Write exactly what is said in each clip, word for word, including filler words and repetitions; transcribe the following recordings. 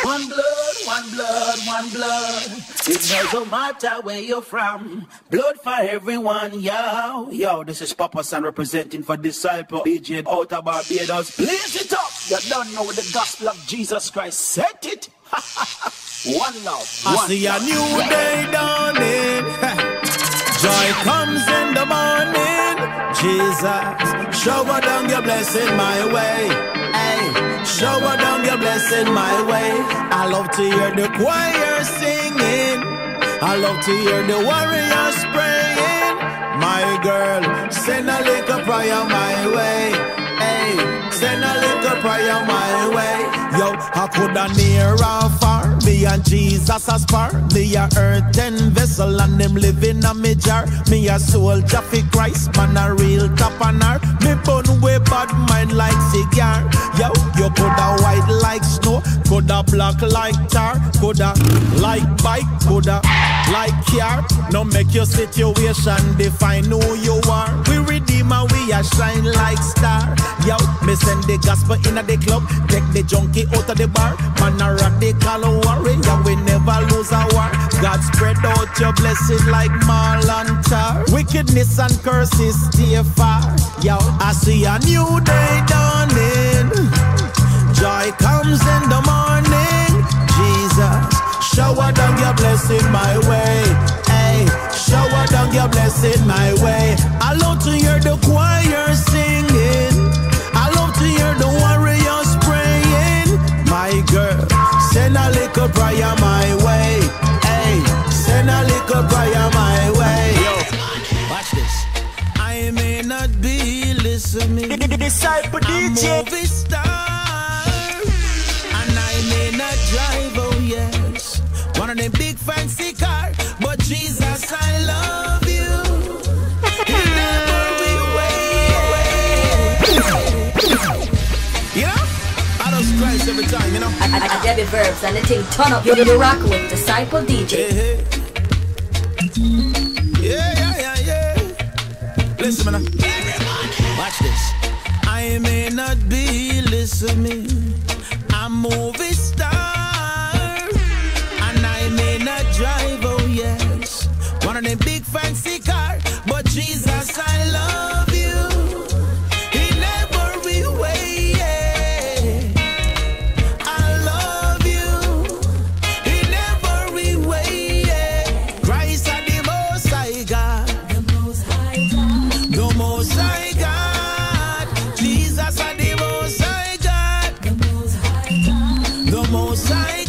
One blood, one blood, one blood. It doesn't matter where you're from. Blood for everyone, yo. Yo, this is PapaSan representing for DiscipleDJ out of Barbados. Blaze it up. You don't know the gospel of Jesus Christ. Set it. One love. I one see love. a new day dawning. Joy comes in the morning. Jesus, shower down your blessing my way. Hey, shower down your blessing my way. I love to hear the choir singing. I love to hear the warriors praying. My girl, send a little prayer my way. Hey, send a little prayer my way. Yo, I coulda near or far. Me and Jesus a spar. Me a earthen vessel and them living a me jar. Me a soldier for Christ, man a real top and her. Me bun way bad mind like cigar. Yo, you coulda white like snow, coulda black like tar, coulda like bike, coulda like car. No make your situation define who you are. We redeem and we a shine like star. Yo, me send the gospel in a the club, take the junkie out of the bar. Man a radical warrior, we never lose a war. God spread out your blessing like mall and tar. Wickedness and curses stay far. Yo, I see a new day dawning. Joy comes in the morning. Jesus, shower down your blessing my way. Hey, shower down your blessing my way. I love to hear the choir singing. I love to hear the warriors praying. My girl, send a little prayer my way. Hey, send a little prayer my way. Yo, watch this. I may not be listening. DiscipleDJ. I'm movie star, and I may not drive. Oh yes, one of them big fancy car, but Jesus, I love you. You never will wait. You know, I don't Christ every time, you know. I, I, I Debbie verbs and the thing turn up. You you rock with DiscipleDJ. Hey, hey. Yeah, yeah, yeah, yeah. Listen, man. Watch this. I may not be listening. I'm movie star, and I may not drive. Oh yes, one of them big fancy car, but Jesus, I love you. He never will wait. I love you. He never will wait. Christ are the Most High God. The Most High God. The Most High God. Jesus are the Most High God. The Most High God. The Most High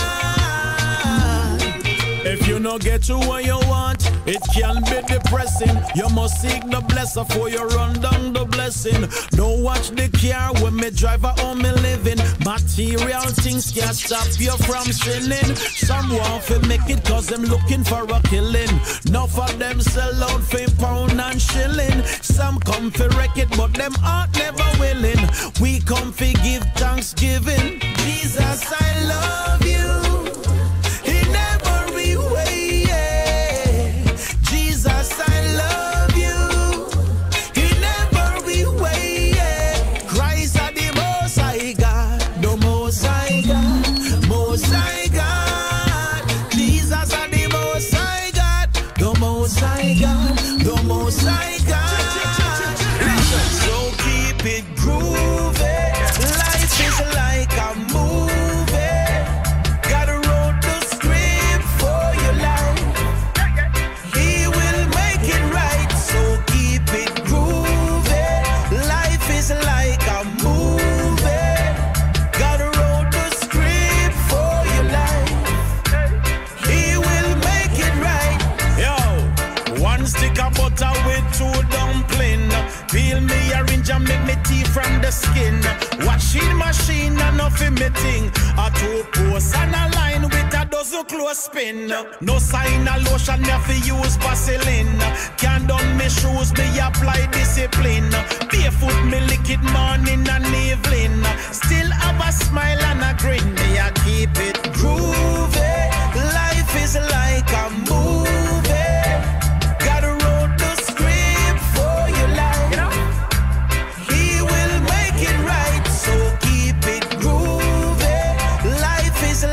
God. If you no get to what you want, it can be depressing. You must seek the blessing before you run down the blessing. Don't watch the car when me drive a home me living. Material things can't stop you from sinning. Some want to make it cause them looking for a killing. Enough of them sell out for pound and shilling. Some come for wreck it but them heart never willing. We come for give thanksgiving. Jesus, I love you. He never will wait. Jesus, I love you. He never will wait. Christ are the Most High God. The Most High God. Most High God. Jesus are the Most High God. The Most High God. The Most High God. So keep it groovy. Life is like a movie. Gotta wrote the script for your life. He will make it right. So keep it groovy. Life is like a movie. Gotta wrote the script for your life. He will make it right. Yo, one stick of butter with two dumpling. Peel me, arrange and make me tea from the skin. Washing machine and nothing me thing. A two post and a line with a dozen close spin. No sign of lotion, me have to use Vaseline. Can't done me shoes, me apply discipline. Barefoot me lick it morning and evening. Still have a smile and a grin. Me a keep it groovy. Life is like a movie. Gotta wrote the script for your life. He will make it right. So keep it groovy. Life is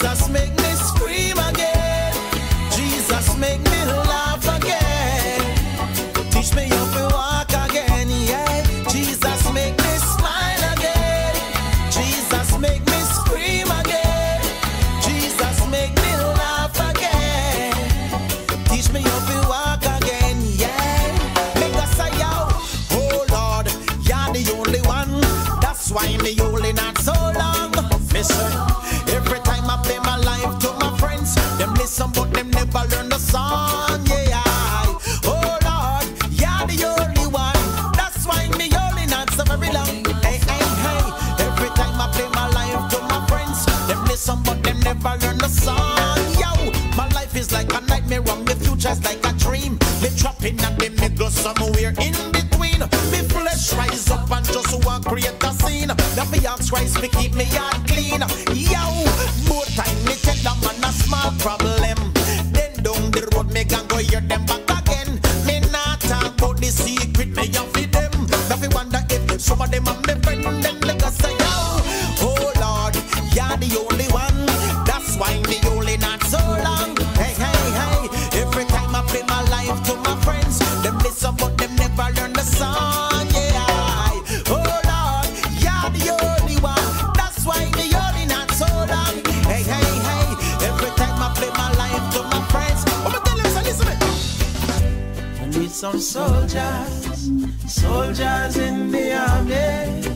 Jesus make me scream again. Jesus make me laugh again. Teach me how to walk again, yeah. Jesus make me smile again. Jesus make me scream again. Jesus make me laugh again. Teach me how to walk again, yeah. Make us say, yo, oh Lord, you're the only one. That's why me only not so long. Listen, every time I play my life to my friends, them listen but them never learn the song, yeah. Oh Lord, you're the only one. That's why me only not so very long. Hey, hey, hey. Every time I play my life to my friends, them listen but them never learn the song, yo. My life is like a nightmare, my future's like a dream. Me trapping and me me go somewhere in between. Me flesh rise up and just want create a scene. That me ask Christ me keep me heart clean. Yo, more time me tell them man a small problem. Then down the road me can go hear them back again. Me not talk about the secret me a feed them. That me wonder if some of them are me friend. Then like I say, yo, oh Lord, you're the only one. That's why me only not so long. Hey, hey, hey. Every time I play my life to my friends, them listen but them never learn the song, yeah. Oh Lord, you're the only one. That's why me only not so long. Hey, hey, hey. Every time I play my life to my friends, I'm gonna tell them, so listen to me. I need some soldiers, soldiers in the army,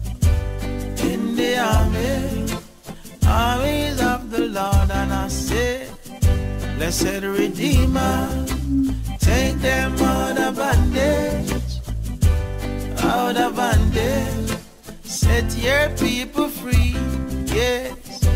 in the army, armies of the Lord, and I say, blessed Redeemer, take them out of bondage, out of bondage, set your people free, yes.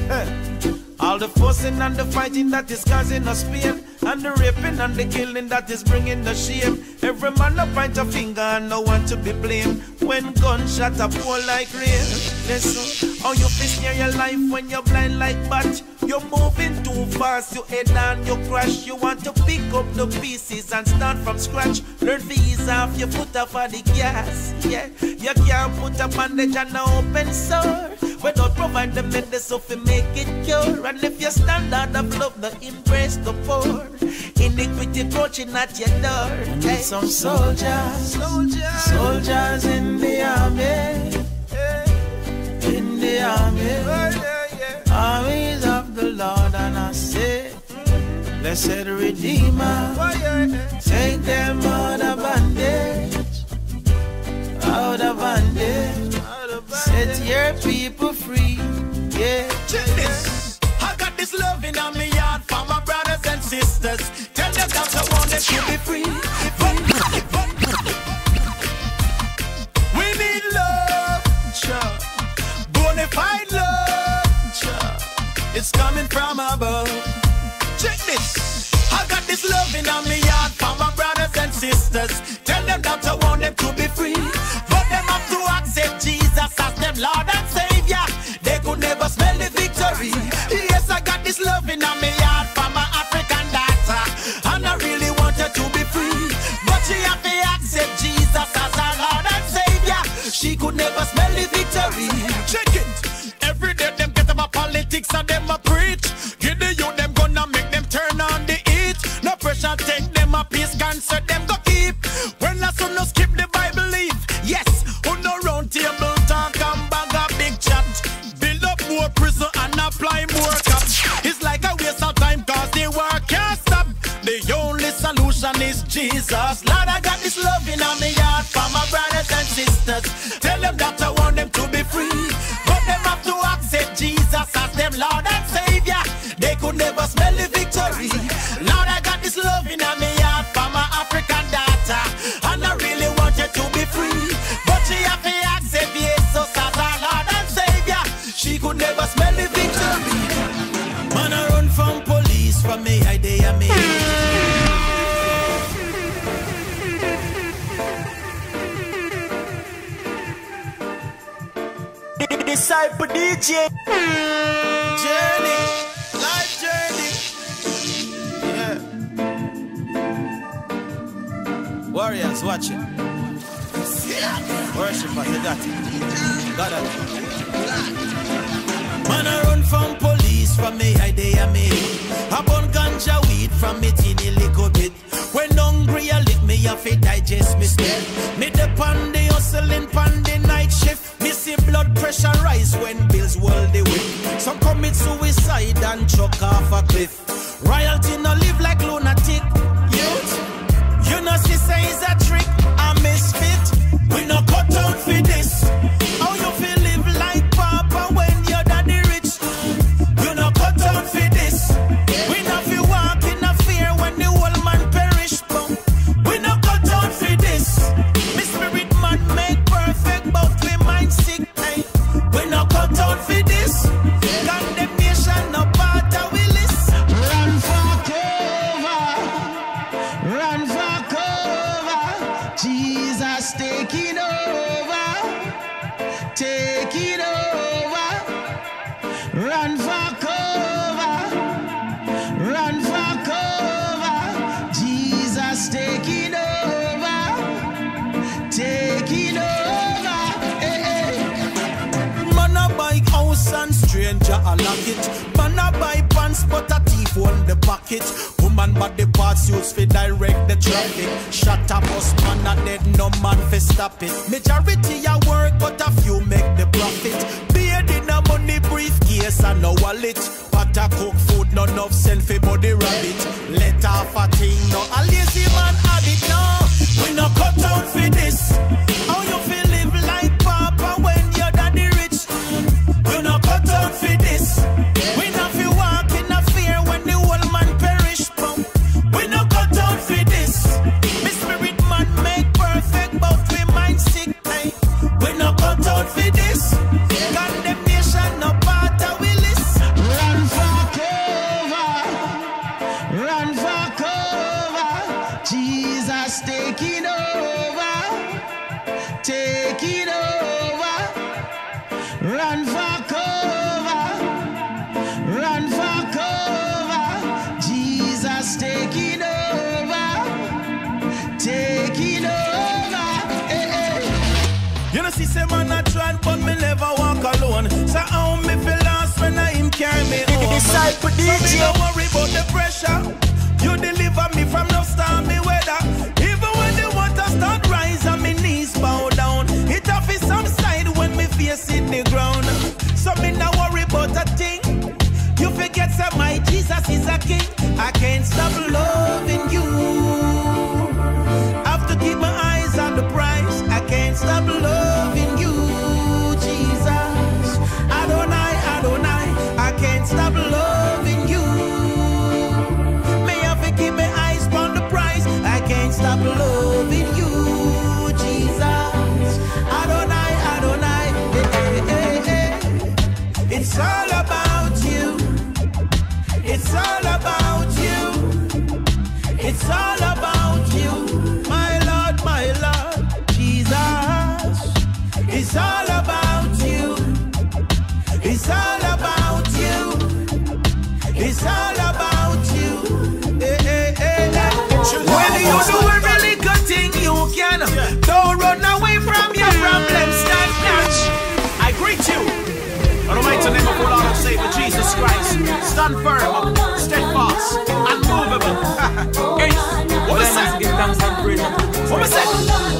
All the fussing and the fighting that is causing us pain, and the raping and the killing that is bringing the shame. Every man a point a finger and no one to be blamed. When gunshot a pour like rain. Listen, how you feel near your life when you're blind like bat. You're moving too fast, you head down, you crash. You want to pick up the pieces and start from scratch. Learn to ease off your foot off of the gas, yeah. You can't put a bandage on an open sore without provide the medicine to make it cure. And if you stand out of love, the embrace the poor. Iniquity approaching at your door. I need hey. some soldiers, soldiers, soldiers in the army, in the army, oh, yeah, yeah. Armies of the Lord, and I say, mm-hmm. Blessed Redeemer, oh, yeah, yeah. Take them out of bondage, out of bondage, out of bondage. Set your people free, yeah. Check this. I got this love in my heart for my brothers and sisters. Tell them that I want them to be free. We need love, sure. Bonafide love, sure. It's coming from above. Check this. I got this love in my heart for my brothers and sisters. Tell them that I want them to be free. But them have to accept Jesus as them Lord and Savior. They could never smell the victory. Yes, I got this love in my heart for my African daughter, and I really want her to be free. But she have to accept Jesus as her Lord and Savior. She could never smell the victory. Check it. Every day them get about politics and them a preach. Give the youth them gonna make them turn on the heat. No pressure take them a peace cancer them go keep. When I son no skip the Bible leaf. Yes, who no round table talk and bag a big chat. Build up more prison and apply more cops. It's like a waste of time cause the war can't stop. The only solution is Jesus. Lord, I got this love in my heart for my brothers and sisters. Tell them that I want them to be free. But them have to accept Jesus as them Lord and Savior. They could never smell the victory. Lord, I got this love in my heart for my African daughter, and I really want her to be free. But she have to accept Jesus as her Lord and Savior. She could never smell the victory. Man, I run from police, from me, I day me. DiscipleDJ journey, life journey. Yeah. Warriors watching. Worshippers, you got it. Got it. Man, I run from police, from me, I from me teeny little bit. When hungry, I lick me off it, digest me still. Me depend the hustling pan the night shift. Me see blood pressure rise when bills whirl the wind. Some commit suicide and chuck off a cliff. Royalty no live like lunatic. Youth, you know she say it's a trick, a misfit. We no cut out for this. How you feel live like Papa when your daddy rich? You no cut out for this. We no feel walk in a fear when the whole man perish. We no cut out for this. Me spirit man make perfect, but we mind sick. Hey. We no cut out for this. Condemnation no part of we list. Run for cover, run for cover. Jesus taking over, taking over. Run for cover, run for cover. Jesus taking over, taking over. Hey, hey. Man a buy house and stranger a lock it. Man a buy pants but a thief on the pocket. Woman body parts used for direct the traffic. Shut up us man a dead, no man for stop it. Majority a work but a few make the profit. Paid in a money briefcase and no wallet. Pot a cook food, no enough send for body rabbit. Let off a thing, no a lazy man habit, no. We no cut out for this. How you feel live like Papa when your daddy rich? We no cut out for this. We no feel walk in a fear when the whole man perish. We no cut out for this. Me spirit man make perfect, but we mind sick. Hey. We no cut out for this. Condemnation no part of we list. Run for cover, run for cover. Jesus taking over, taking over. Run for cover, run for cover. Jesus taking over, taking over. Hey, hey. You know, see, say man I try, but me never walk alone. So how me feel lost when I him carry me home. Disciple D J. So me don't worry about the pressure. You deliver me from no stormy weather. Even when the water start rise and my knees bow down, it off is some side when me face in the ground. So me not worry about a thing. You forget that my Jesus is a king. I can't stop loving you. Have to keep my eyes on the prize. I can't stop loving you, Jesus. Adonai, Adonai, I can't stop loving you. May I keep my eyes on the prize. I can't stop loving you, Jesus. Adonai, Adonai, hey, hey, hey. It's all about you. It's all about you. It's all about you. My Lord, my Lord, Jesus. It's all about you. It's all about you. It's all about you. Hey, hey, hey, hey. When you do a really good thing, you can. Don't run away from your problems. Stand catch. I greet you. In the mighty name of our Lord and Savior Jesus Christ. Stand firm, steadfast, unmovable. Hey, what was that? What was that?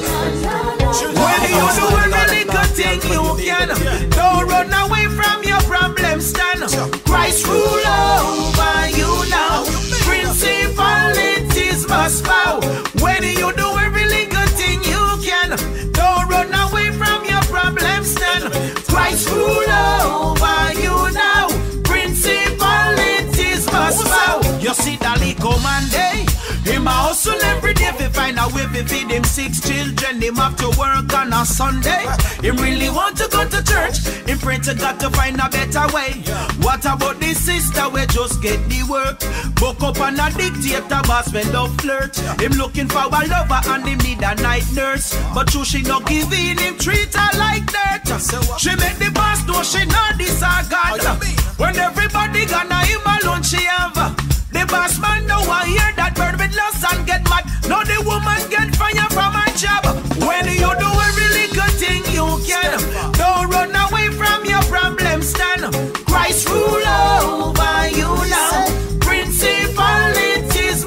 When you do a really good thing, you can. Don't run away from your problems. Stand. Christ rule over you now. Principalities must bow. When you do a really good thing, you can. Don't run away from your problems. Stand. Christ rule over you now. Principalities must bow. You see that he command day. Him a hustle every day to find a way to feed him six children. Him have to work on a Sunday. Him really want to go to church. Him pray to God to find a better way. What about this sister we just get the work? Book up on a dictator boss when love flirt. Him looking for a lover and him need a night nurse. But true she not giving him treat her like dirt. She make the boss know she not this her God. When everybody gonna him alone she have. The boss man don't want hear that bird with loss and get mad. Now the woman get fire from her job. When you do a really good thing, you can. Don't run away from your problems, stand. Christ rule over you now. Principalities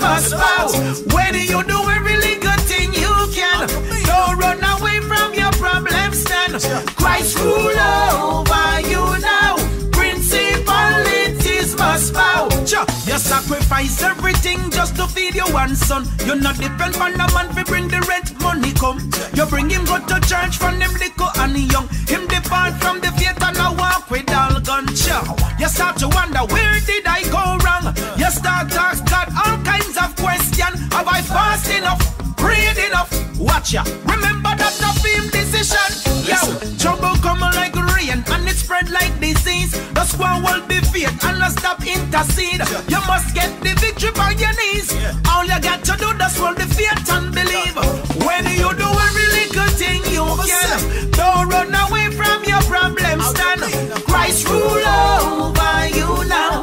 one son. You not depend on a man fi bring the rent money come. You bring him go to church from them little and he young. Him depart from the faith and I walk with all gun chow. You start to wonder where did I go wrong. You start to ask God all kinds of questions. Have I fast enough? Prayed enough? Watch ya. Remember that the film decision. Yo, trouble come like rain and it spread like disease. The squad will be faith and not stop intercede. You must get the victory by your knees. All you got to do is hold the faith and believe. When you do a really good thing, you can. Don't run away from your problems. Stand. Christ rule over you now.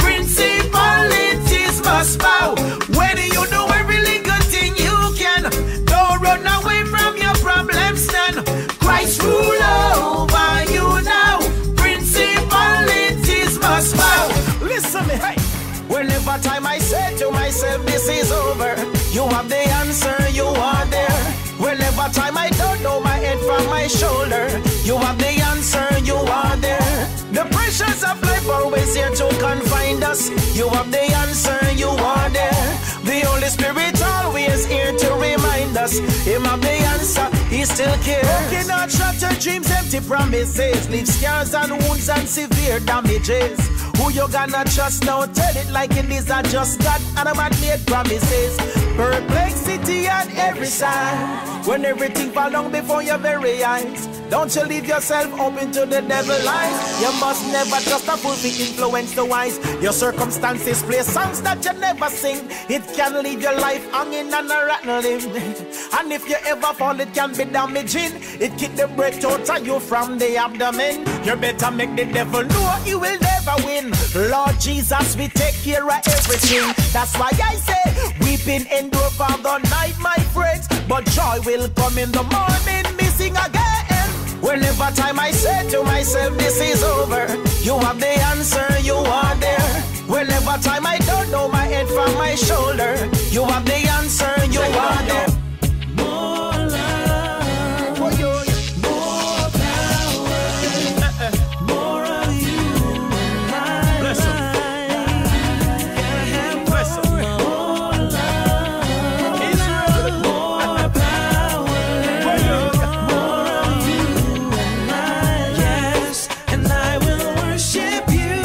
Principalities must bow. When you do a really good thing, you can. Don't run away from your problems. Stand. Christ rule over you now. Principalities must bow. Listen me, hey. Whenever time I say to myself, this is over, you have the answer, you are there. Whenever time I don't know my head from my shoulder, you have the answer, you are there. The pressures of life always here to confine us. You have the answer, you are there. The Holy Spirit always here to remind us. Him have the answer, he still cares. Broken heart, shattered dreams, empty promises, leave scars and wounds and severe damages. Who you gonna trust now? Tell it like it is, I just got and I'm made promises. Perplexity on every side, when everything fall down before your very eyes. Don't you leave yourself open to the devil's eyes. You must never trust a fool to influence the wise. Your circumstances play songs that you never sing. It can leave your life hanging on a rotten limb. And if you ever fall, it can be damaging. It keep the breath out of you from the abdomen. You better make the devil know he will never win. Lord Jesus, we take care of everything. That's why I say, weeping endure for the night, my friends, but joy will come in the morning. Missing again. Whenever time I say to myself, this is over, you have the answer, you are there. Whenever time I don't know my head from my shoulder, you have the answer, you are there. More love, more power, more of you. Bless him. Bless him. More love, Israel, more power, more of you. Yes, and I will worship you.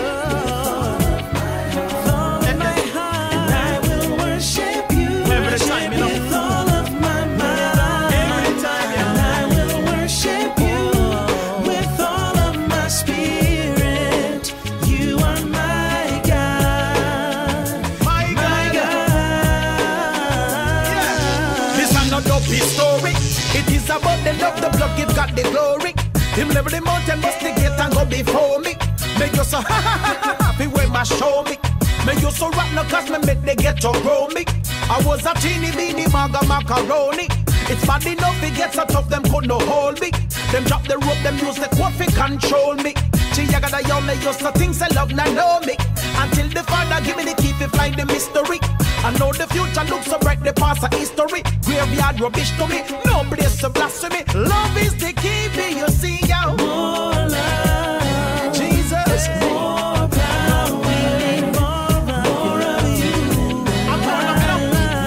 With all of my heart, and I will worship you. With all of my mind, and I will worship you. With all of my spirit, you are my God, my God. This is not a story. It is about the love, the blood, give God the glory. Him level the mountain, bust the gate and go before me. Make you so happy when my show me. Make you so rock no cause me make the ghetto grow me. I was a teeny beanie maga macaroni. It's bad enough it gets so tough them could no hold me. Them drop the rope, them use the quad fi control me. She yaga yo me used to things I love now know me. Until the father give me the key to fly the mystery. I know the future looks so bright, the past a history. Graveyard rubbish to me, no place to blasphemy. Love is the key, be you see yo. More love, Jesus, more power, we need more, more of you. I'm gonna get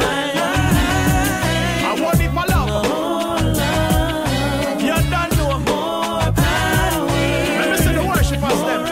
up. I want it for love. More love, you don't know. More power, let me see the worshipers them.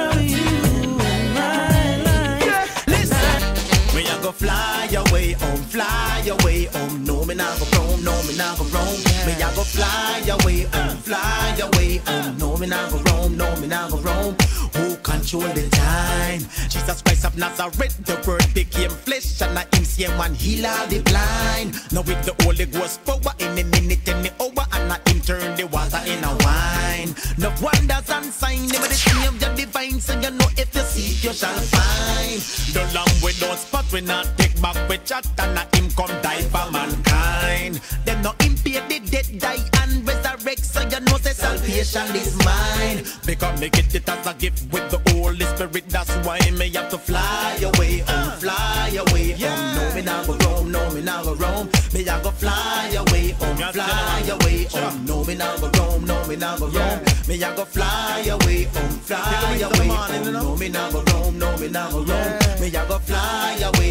Yeah, listen. Me I go fly away home, fly away home. No me nah go roam, no me nah go roam. Me I go fly away home, fly away home. No me nah go roam, no me nah go roam. Who control the time? Jesus Christ of Nazareth, the word became flesh, and I him same one heal all the blind. Now with the Holy Ghost power in the minute and the hour, and I him turn the water in a wine. No wonders and signs, never the thing of the divine. So you know if you seek you shall find. The lamb with no spot we not take back with chat, and I him come die for mankind. Them no impede the dead die and resurrect, so you know say salvation is mine. Because me get it as a gift with the Holy Spirit, that's why me have to fly away, oh fly away, oh no me nah go roam, no me nah go roam. Me I go fly away, oh fly away, oh no me nah go roam, no me nah go roam. Me I go fly away, oh fly away, oh no me nah go roam, no me nah go roam. Me I go fly away, oh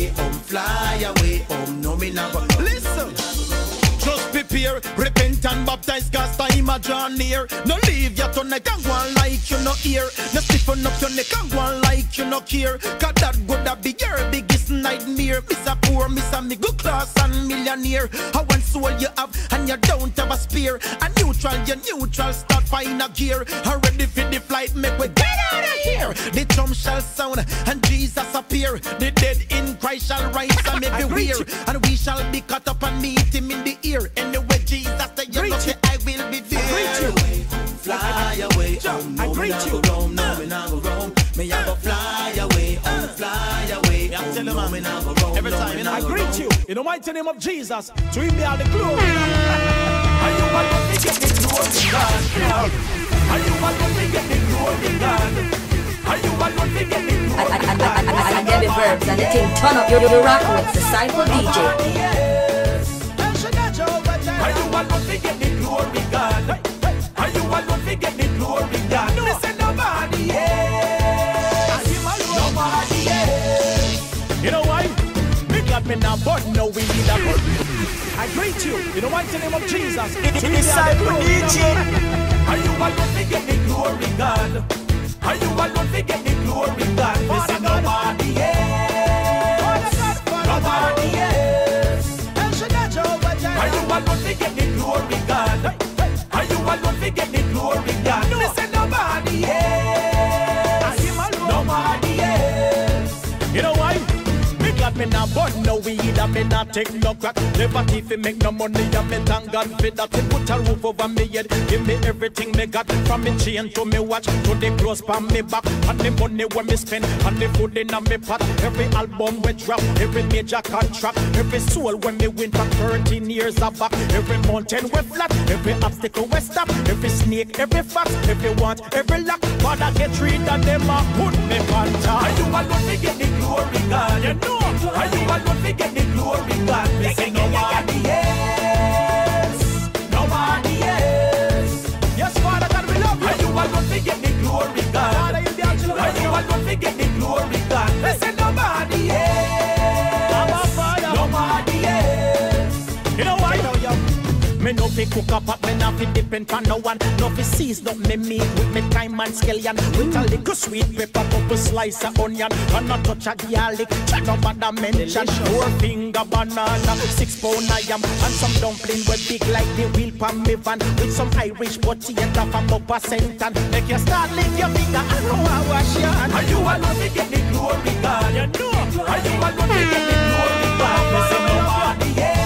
fly away. Oh no, me not go. Listen. Just prepare, repent and baptize, cause time a draw near. No leave your tongue neck and go on like you no hear. No stiffen up your neck and go on like you no care. Cause that good a be your biggest nightmare. Miss a poor, miss a middle class and millionaire. How one soul you have and you don't have a spear. A neutral, you neutral, start find a gear. And ready for the flight, make we get out of here. The drum shall sound and Jesus appear. The dead in Christ shall rise and everywhere. And we shall be caught up and meet him in the ear. Anyway, Jesus, the you know say I will be there. Fly away, oh no, me not go roam, no, me not go roam. Me I go fly away, oh fly away, oh no, me not go roam. Every time I greet you in the mighty name of Jesus, to him be all the glory. Are you want to get the glory, God? Are you want to get the glory, God? Are you want to get the glory, God? I get the verbs and the thing turn up. You're rocking with Disciple D J. Are you want to get the glory, God? Are you want to get the glory, God? No, listen, nobody else. Nobody else. You know why? Me glad me not born, no we need a burn. I greet you in the mighty name of Jesus. Disciple D J. Are you want to get the glory, God? Are you want to get the glory, God? Listen, nobody else. Nobody else. Are you alone to get the glory, God? Are you alone to get the glory, God? No. Listen, nobody else. Nobody else. You know why? Me glad me not burn no weed and me not take no crack. Never thief make no money and me thank God for that. He put a roof over me head, give me everything me got. From me chain to me watch, to the clothes from me back. And the money when me spend, and the food in a me pot. Every album we drop, every major contract. Every soul when me win for thirteen years of back. Every mountain we flat, every obstacle we stop. Every snake, every fox, every want, every lock. Father get rid of them and put me on top. Are you alone to get the glory, God? You know. Are you alone to get the glory, God? Listen, nobody else. Nobody else. Yes, Father God, we love you. Are you alone to get the glory, God? Father, you Are you alone to get the glory, God? Listen, nobody else. Nobody else. You know why? Me no fi cook up, but me no fi depend on no one. No fi seize up me meat with me time and scallion. With a little sweet pepper, couple slice of onion, and a touch of garlic. Chat no bother mention. Four finger banana, six pound I am, and some dumpling with big like the wheel pan me van. With some Irish potato from PapaSan. Make you start lift your finger and know I wash your hand. Are you alone to get the glory, God? You know. Are you alone to get the glory, God? Listen, nobody else.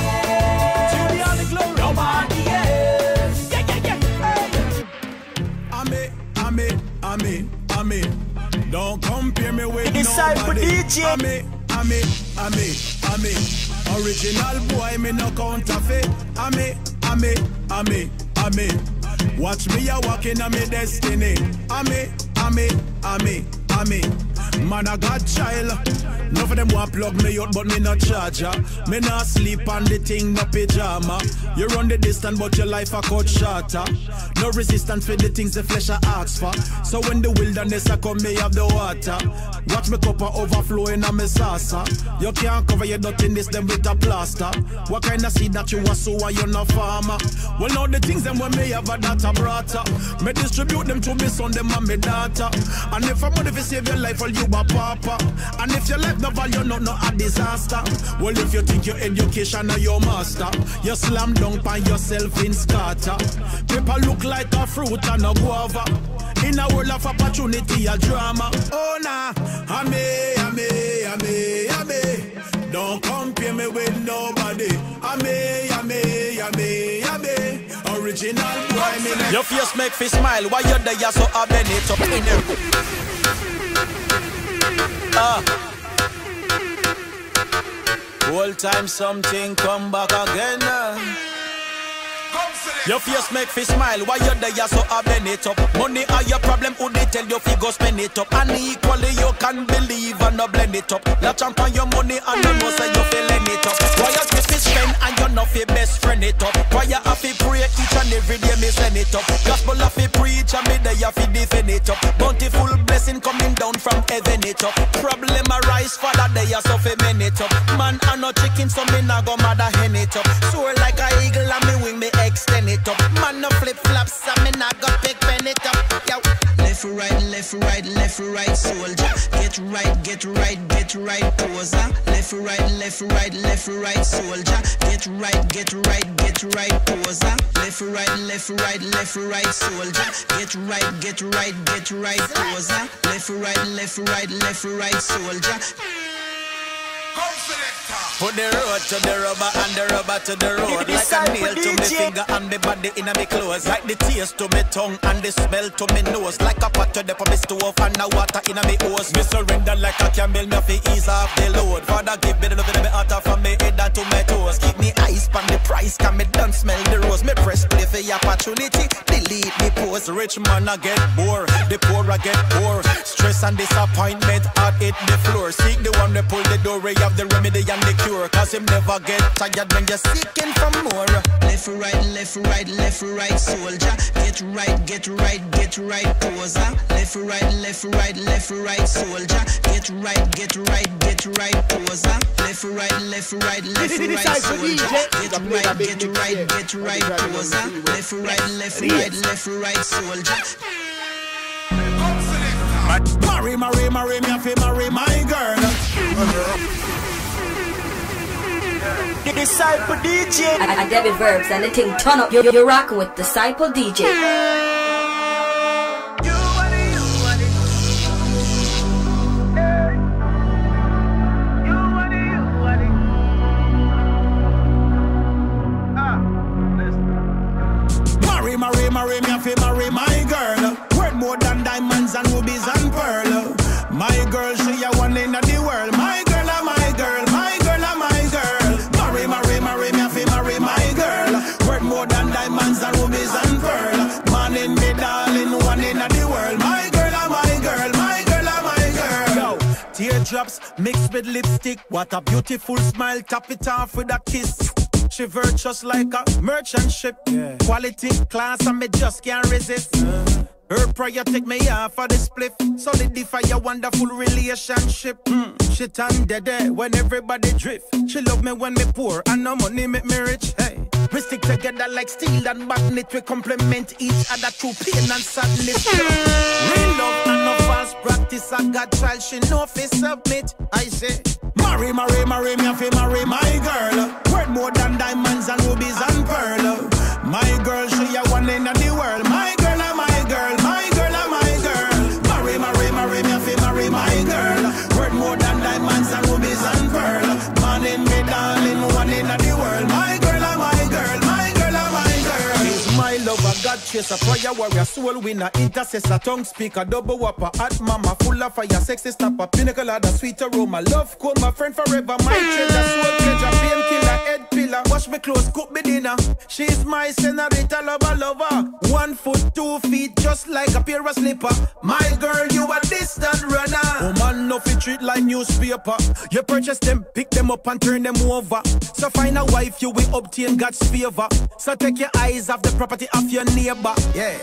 Nobody else. Yeah, yeah, yeah. Ame, ame, ame, ame. Don't compare me with Disciple nobody. D J. Ame, ame, ame, ame. Original boy, me no counterfeit. Ame, ame, ame, ame. Watch me a walking on me destiny. Ame, ame, ame, ame. Man, I got child. None of them want plug me out, but me not charger. Me not sleep on the thing, no pajama. You run the distance, but your life a cut shorter. No resistance for the things the flesh I ask for. So when the wilderness a come, me have the water. Watch me cup a overflowing on me saucer. You can't cover your dirtiness them with a plaster. What kind of seed that you a sow and you no farmer? Well, now the things them when me have a data brata. Me distribute them to me son, them and me daughter. And if I'm money to save your life, well you a papa. And if your life no value, not no a disaster. Well, if you think your education or your master, you slam dunk on yourself in scatter. People look like a fruit and a guava. In a world of opportunity, a drama. Oh nah, ame, ame, ame, ame. Don't compare me with nobody. Ame, ame, ame, ame. Original boy, me. Your face make me smile. Why you there so I bend it up in there? Ah. Whole time something come back again. Uh. Your face make me smile. Why you there so I bend it up? Money are your problem. Who they tell you fi go spend it up? And equally you can believe and not blend it up. La champ on your money and you know say you fi lend it up. Why you fi spend and you not fi best friend it up? Why you have fi pray each and every day me send it up? Gospel have fi preach and me there you fi defend it up. Bountiful blessing coming down from heaven it up. Problem arise Christ Father, they are so fi men it up. Man, I no chicken, so me nah go mother hen it up. Soar like a eagle and me wing me extend it up. Man, no flip flops, so me nah go pick pen it up. Yo. Left right, left right, left right, soldier. Get right, get right, get right, poser. Left right, left right, left right, soldier. Get right, get right, get right, poser. Left right, left right, left right, soldier. Get right, get right, get right, poser. Left right, left right, left right, soldier. Put the road to the rubber and the rubber to the road. Like a nail to me finger and me body in a me clothes. Like the taste to me tongue and the smell to me nose. Like a pot to the pump stove and the water in a me hose. Me surrender like a camel, me fi ease off the load. Father give me the love in me heart from me head down to my toes. Keep me eyes on the price, can me done smell the rose. Me press play for your opportunity, delete me pose. Rich man I get bored, the poor I get poor. Stress and disappointment hard hit the floor. Seek the one that pull the door, we have the remedy and the cure. Cause him never get tired when you're seeking for more. Left right, left right, left right, soldier. Get right, get right, get right, poser. Left right, left right, left right, soldier. Get right, get right, get right, poser. Left right, left right, left right, soldier. Get right, get right, get right, poser. Left right, left right, left right, soldier. Marry, marry, marry, me fi marry my girl. Disciple D J. I, I David Verbs and the thing turn up. You're, you're rocking with Disciple D J. Marry, marry, marry, me fi marry my girl. Worth more than diamonds and rubies and pearl. My girl, she a one in the world. My girl, a my girl, my girl, a my girl. Marry, marry, marry, me fi marry my girl. Worth more than diamonds and rubies and pearl. Man in me, darling, one in the world. My girl, a my girl, my girl, a my girl. Yo, teardrops mixed with lipstick. What a beautiful smile. Top it off with a kiss. She virtuous like a merchant ship. Yeah. Quality, class, and me just can't resist. Uh. Her prayer take me off of the spliff. Solidify a wonderful relationship. Mm. She turn dead when everybody drift. She love me when me poor and no money make me rich. Hey, we stick together like steel and magnet. We complement each other through pain and sadness. Real love and no false practice. I got child, she know fi submit. I say, marry, marry, marry me, fi marry my girl. Worth more than diamonds and rubies and pearl. My girl, she a one in the world. My girl, a my girl. My girl, a my girl. Marry, marry, marry me, fi marry my girl. Worth more than diamonds and rubies and pearl. Man in me, darling, one in the world. My girl, a my girl. My girl, a my girl. She's my lover, God chaser, prayer warrior, soul winner, intercessor, tongue speaker, double whopper, hot mama, full of fire, sexy snapper, pinnacle of the sweet aroma, love cool, my friend forever, my treasure, soul pleasure, painkiller, head pillar, wash me clothes, cook me dinner. She's my senorita, lover, lover. One foot, two feet, just like a pair of slipper. My girl, you a distant runner. Oh man, no fit treat like newspaper. You purchase them, pick them up and turn them over. So find a wife, you will obtain God's favor. So take your eyes off the property of your neighbor. Yeah.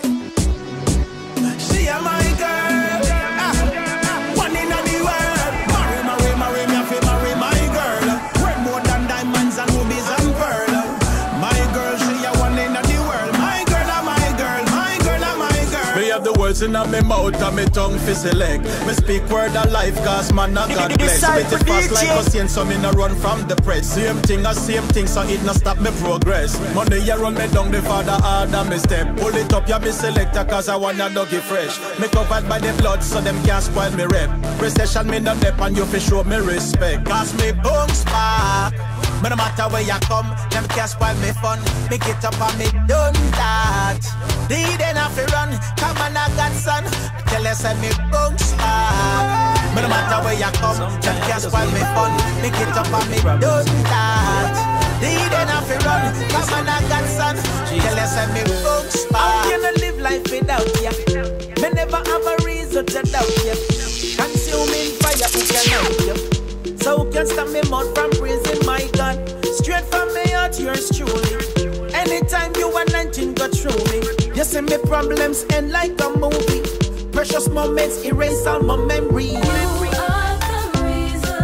She a my girl. Ah, one in the world. Marry, marry, marry me, I feel marry my girl. Worth more than diamonds and rubies and pearl. My girl, she a one in the world. My girl, a my girl, my girl, a my girl. Me have the words in my mouth and my tongue fi select. Me speak word of life, cause man a God bless. Spit it fast like a saint, so me no run from the press. Same thing, a same thing, so it no stop me progress. Money you run me down, the father order me step. Pull it up, you be selector, cause I want your doggy fresh. Me covered by the blood, so them can't spoil me rep. Recession me no dep, and you fi show me respect. Cause me boom spark. But no matter where you come, them can't spoil me fun. Me get up and me done that. Lead and have to run, come on I got son. Tell us that me bounce back. But no matter where you come, them can't spoil me fun. Me get up and me done that. Lead and have to run, come on I got son. Tell us that me bounce back. How can I live life without ya? Me never have a reason to doubt ya. Consuming fire, who can help you? So who can stop me mouth from praising my God? Straight from me heart, yours truly. Anytime you want anything go through me, you see me problems end like a movie. Precious moments erase all my memories. You are the reason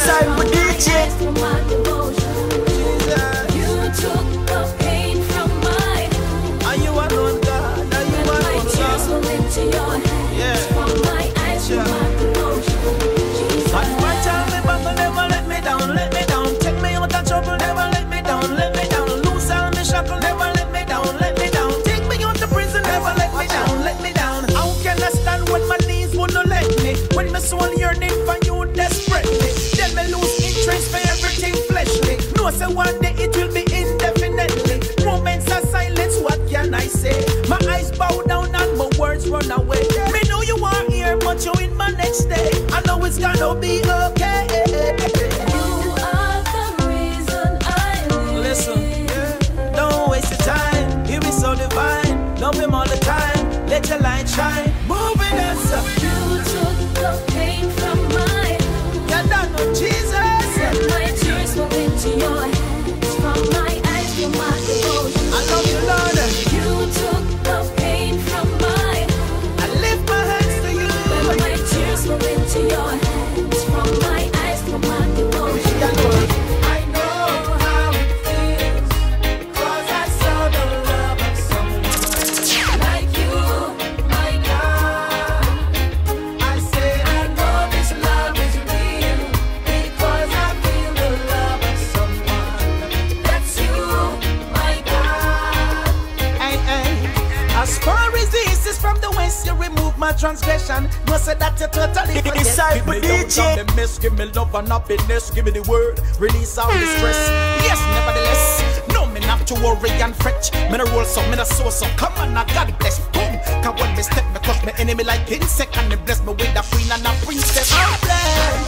Disciple D J. You took the pain from my heart. Are you alone, God? Are you alone, my tears God? will into your hands. Yeah. From my eyes to my devotion. Jesus. And my child, me Bible never let me down, let me down. Take me out of trouble, never let me down, let me down. Loose all me shackle, never let me down, let me down. Take me out of prison, never let me down, let me down. How can I stand when my knees wouldn't let me? When my soul yearning for you desperately. Then me lose interest for everything fleshly. No, say one day it will be indefinitely. Moments of silence, what can I say? My eyes bow down and my words run away. Me know you are here, but you in my next day. I know it's gonna be okay. You are the reason I live. Listen, don't waste your time. You be so divine. Love him all the time. Let your light shine. Moving us up. You took the pain from my heart. You don't know Jesus. And my tears will into your hands. From my eyes to my devotion. I love you, Lord. You took the pain from my heart. I lift my hands to you. And my tears will into your hands. From my eyes to my devotion. I know how it feels, 'cause I saw the love of someone Like you, my God. I said I know this love is real. Because I feel the love of someone. That's you, my God. Hey, hey. As far as the east is from the west, you remove my transgression. No say that you totally forget. Disciple Give me D J. out of the mess, give me love and happiness, give me the word, release all the stress. Yes, nevertheless, no me not to worry and fret. Me no roll so, me no so so. Come on, now God bless. Boom. Cause when me step, me crush me enemy like insect, and me bless me with a queen and a princess. I'm blessed.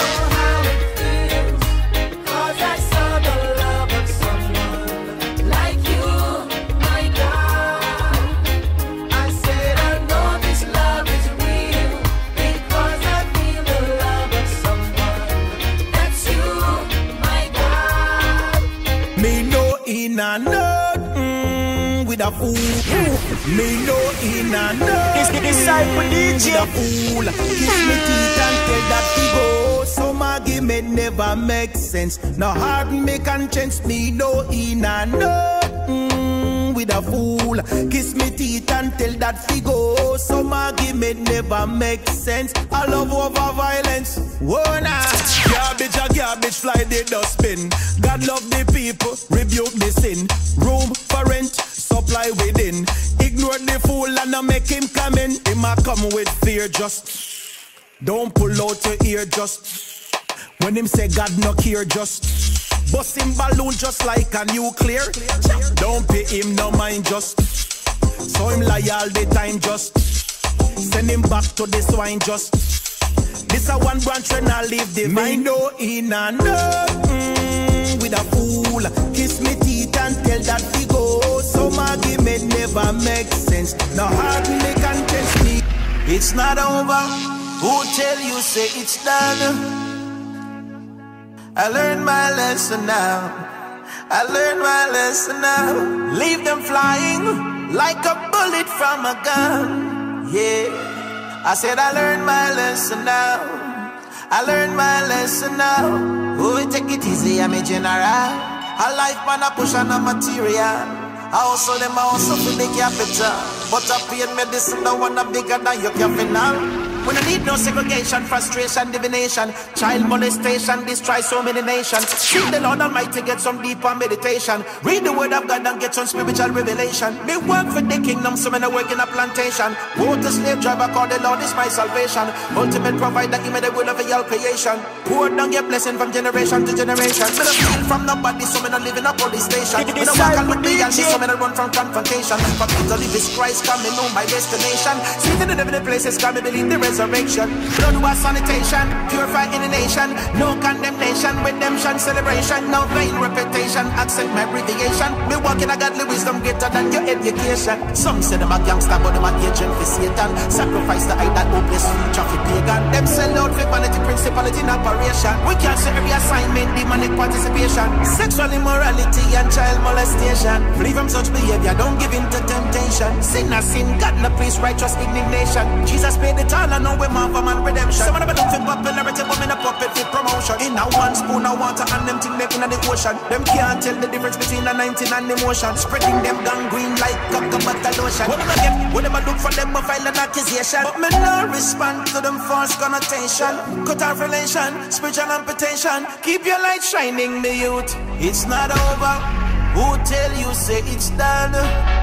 Cause I saw the love of someone like you, my God. I said I know this love is real. Because I feel the love of someone. That's you, my God. Me no in a nut mm, with a fool. Me no in a nut. It's the Disciple D J. With a fool. Kiss me teeth and tell that he go. Some argument never make sense. No harden me conscience. Me no in a nut mm, with a fool. Kiss me teeth and tell that he go. Some argument never make sense. I love over violence. Whoa nah. Garbage a garbage fly the dustbin. God love the people, rebuke the sin. Room for rent, supply within. Ignore the fool and not make him come in. He might come with fear, just don't pull out your ear, just when him say God no care, just bust him balloon just like a nuclear. Don't pay him no mind, just so him lie all the time, just send him back to the swine, just this a one branch when I leave the vine. Me no in a no mm, with a fool. Kiss me teeth and tell that he go. Some argument never make sense. No hard me conscience me. It's not over. Who tell you say it's done? I learned my lesson now. I learned my lesson now. Leave them flying like a bullet from a gun. Yeah, I said I learned my lesson now. I learned my lesson now. Oh, take it easy, I'm a general. A life man a push on a material. I also them I also feel the capital. But I paid medicine, the one a bigger than your capital. We don't need no segregation, frustration, divination, child molestation, destroy so many nations. Seek the Lord Almighty, get some deeper meditation. Read the word of God and get some spiritual revelation. Me work for the kingdom, so many work in a plantation. Go to slave driver, call the Lord is my salvation. Ultimate provider, give me the will of your creation. Pour down your blessing from generation to generation. Me don't feel from nobody, so me don't live in a police station. Me don't walk with me and me, so me don't run from confrontation. For me to live is Christ, come me know my destination. Sweet in the different places, come me believe the resurrection. Blood was sanitation, purify in the nation. No condemnation, redemption, celebration. No vain repetition, accept my abbreviation. Me walk in a godly wisdom greater than your education. Some say them a gangster, but them a agent for Satan. Sacrifice the eye that hopeless future for pagan. Them sell out for vanity, principality, not operation. We cancel every assignment, demonic participation, sexual immorality and child molestation. Flee from such behavior, don't give in to temptation. Sin a sin, God no please righteous indignation. Jesus paid the toll and now we man for man redemption. Some of them don't popularity, but me no puppet fit promotion. In a one spoon of water and them thing they in the ocean. Them can't tell the difference between the nineteen and emotion. Spreading them down green like cocoa lotion. What them a get? What them a look for them a file an accusation. But me no respond to them false connotation. Cut off relation, spiritual amputation. Keep your light shining, me youth. It's not over. Who tell you say it's done?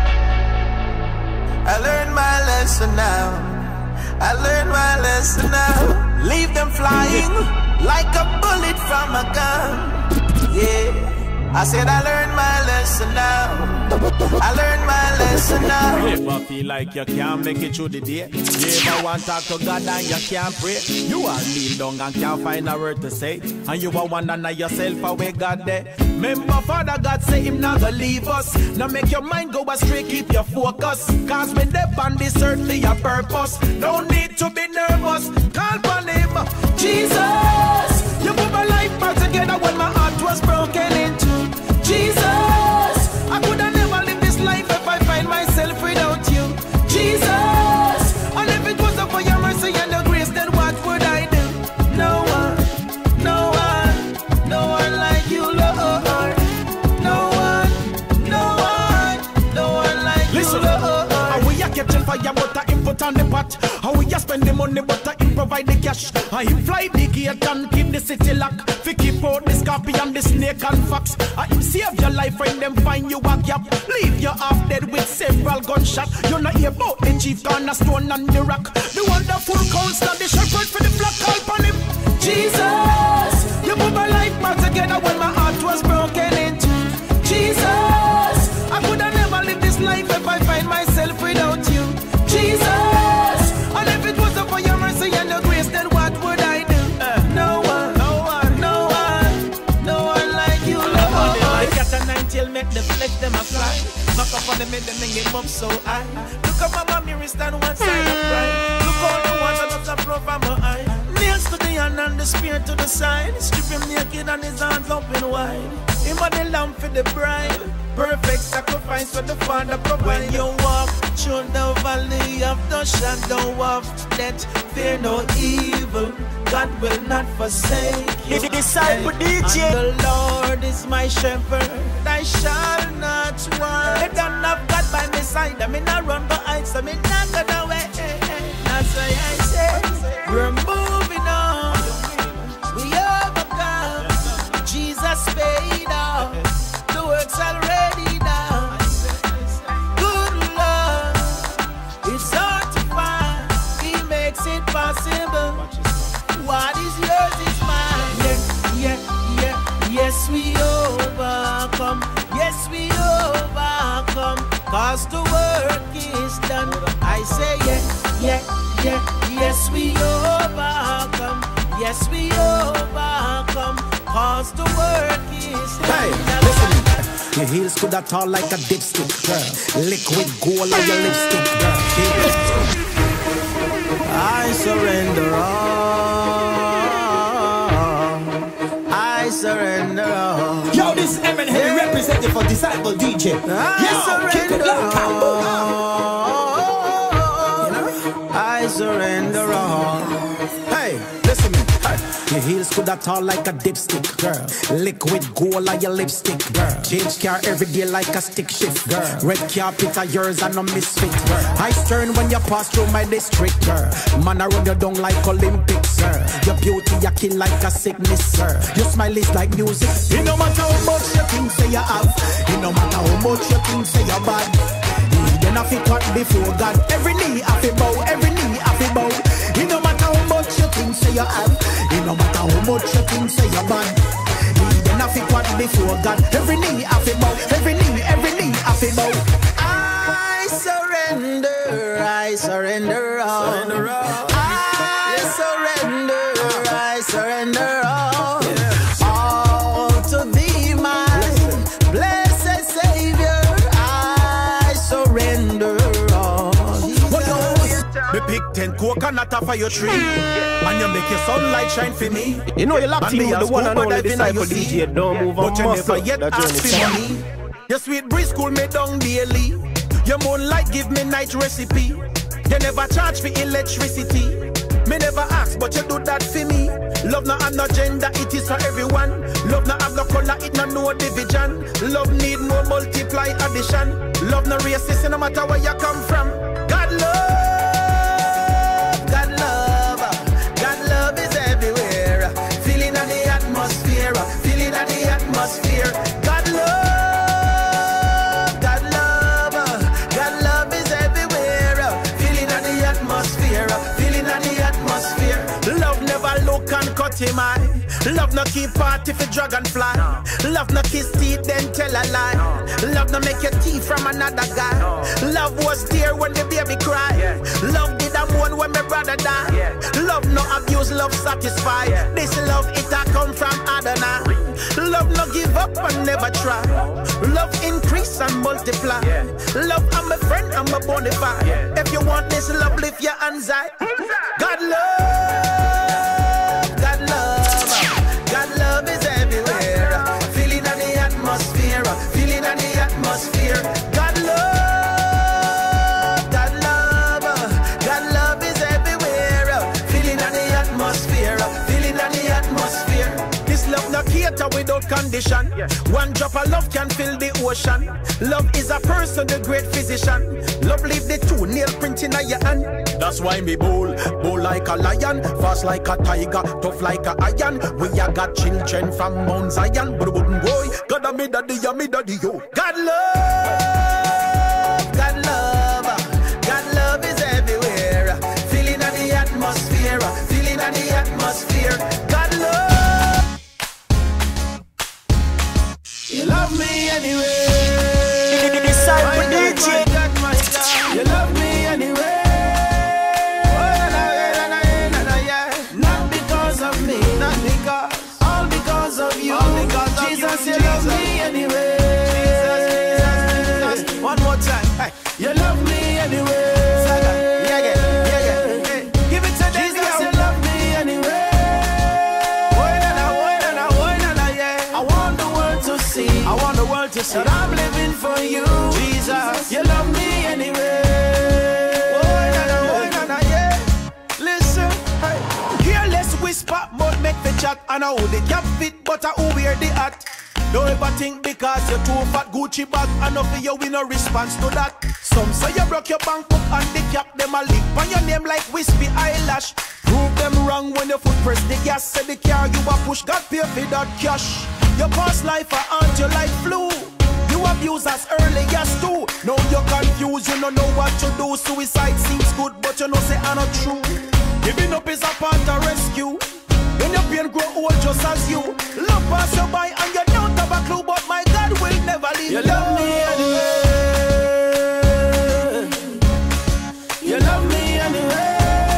I learned my lesson now. I learned my lesson now. Leave them flying like a bullet from a gun. Yeah. I said I learned my lesson now. I learned my lesson now. You ever feel like you can't make it through the day? You ever want to talk to God and you can't pray? You are kneel down and can't find a word to say, and you are wondering yourself away God there. Remember Father God say him not gonna leave us. Now make your mind go astray, keep your focus. Cause when they on this earth for your purpose. No need to be nervous, call upon him. Jesus, you put my life back together when my heart was broken into. Jesus, I could have never lived this life if I find myself without you. Jesus, and if it wasn't for your mercy and your grace, then what would I do? No one, no one, no one like you, Lord. No one, no one, no one like Listen, you, Lord. How we are catching fire, but I input on the pot. How we are spending money, but I provide the cash. I fly the gate and keep the city lock. Fi keep out the scorpion, the snake and fox. I save your life when them find you a gap. Leave you half dead with several gunshots. You're not here about the chief cornerstone and the rock. The wonderful counselor, the shepherd for the flock, call upon him. Jesus, you put my life back together when my heart was broken into. Jesus, I could have never lived this life if I find myself without you. Jesus, and if it wasn't for your mercy and your grace, then what would I do? Uh, no one, no one, no one, no one like you, Lord. The cat and nine tail make the flesh them a fly. Knock up on the mid and then get up so high. Look at my mommy stand one side of pride. Look all the water that's flow from my eye. Nails to the hand and the spear to the side. Strip him naked and his hands open wide. Him and the lamb for the bride. Perfect sacrifice for the Father provide. When you walk through the valley of the shadow of death, fear no evil. God will not forsake you. The disciple D J. And the Lord is my shepherd, I shall not want. I don't have God by my side. I mean I run behind, so I mean not gonna away. That's why I say we're moving on. We overcome. Jesus paid off. The work's already done. Good Lord, it's hard to find. He makes it possible. What is yours is mine. Yeah, yeah, yeah. Yes, we overcome. Yes, we overcome. Cause the work is done. I say yeah, yeah, yeah. Yes, we overcome. Yes, we overcome. Cause the work is done. Hey, listen. Your heels could have tall like a dipstick, girl. Liquid gold like your lipstick, girl. I surrender all. I surrender all. Yo, this is Emin Henry representing for Disciple D J. I surrender all. I surrender all. Hey, listen. Your heels could have tall like a dipstick, girl. Liquid gold like your lipstick, girl. Change car every day like a stick shift, girl. Red carpet are yours and no misfit, girl. I turn when you pass through my district, girl. Man, I run you down like Olympics, sir. Your beauty, you kill like a sickness, sir. Your smile is like music. It no matter how much you think say you have. It no matter how much you think say you're bad. Then I fit what before God. Every knee I fit bow, every knee I fit bow. It no matter how much you think say you have. It no matter how much you think say you're bad. Then I fit what before God. Every knee I fit bow, every knee, every knee I fit bow. I surrender, I surrender all. Surrender all. I surrender, I surrender all. Yeah. All to thee, my blessed Savior. I surrender all. Me pick ten coconut off of your tree. And you make your sunlight shine for me. You know you locked in with the one and only Disciple D J. Don't move on, but you never yet ask for money. Your sweet breeze cool me down daily. Your moonlight give me night recipe. You never charge for electricity. Me never ask, but you do that for me. Love no have no gender, it is for everyone. Love no have no color, it no no division. Love need no multiply addition. Love no racist, no matter where you come from. God love, God love, God love is everywhere. Feeling in the atmosphere, feeling in the atmosphere. God love, God love, God love is everywhere. Feeling in the atmosphere, feeling in the atmosphere. Love never look and cut him eye. Love no keep party for dragonfly. Love no kiss teeth then tell a lie. Love no make your teeth from another guy. Love was there when the baby cry. Love did a mourn when my brother die. Love no abuse, love satisfy. This love it a come from Adonai. Love no give up and never try. Love increase and multiply. Love I'm a friend, I'm a bonafide. If you want this love, lift your hands high. God love, God love, God love is everywhere. Feeling in the atmosphere, feeling in the atmosphere. God love, God love, God love is everywhere. Feeling in the atmosphere, feeling in the atmosphere. This love no cater without condition. One drop of love can fill the ocean. Love is a person, the great physician. Love leave the two nail print in your hand. That's why me bold, bold like a lion, fast like a tiger, tough like a iron. We a got children from Mount Zion. But boy, God a me daddy, ya me daddy yo. God love, God love, God love is everywhere. Feeling in the atmosphere, feeling in the atmosphere. God love, you love me anyway. Disciple D J. You love me anyway. Not because of me, not because, all because of you. All because Jesus, you, you love me anyway. Jesus, Jesus, Jesus. One more time. Hey. You love me anyway. Yeah, yeah, yeah, yeah. Hey. Give it to Jesus, you love me anyway. I want the world to see. I want the world to see that I'm living for you. Jesus, you love me anyway. Whisper, but make the chat. And I hold the cap fit, but I who wear the hat. Don't ever think because you're too fat Gucci bag. Enough of you with no response to that. Some say you broke your bank book and the cap. Them a lip on your name like wispy eyelash. Prove them wrong when your foot press the gas. Say the car you a push, God pay for that cash. Your past life I aunt you like flu. You abuse us early as too. Now you're confused, you don't know what to do. Suicide seems good, but you know say I'm not true. Giving up is a part of rescue. When your pain grow old just as you. Love pass you by and you don't have a clue. But my God will never leave you. You love me anyway. You love me anyway.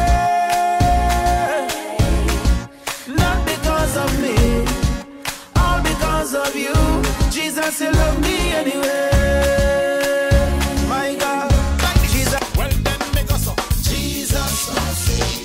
Not because of me, all because of you. Jesus, you love me anyway. My God, Jesus. Well then make us up. Jesus, my Savior.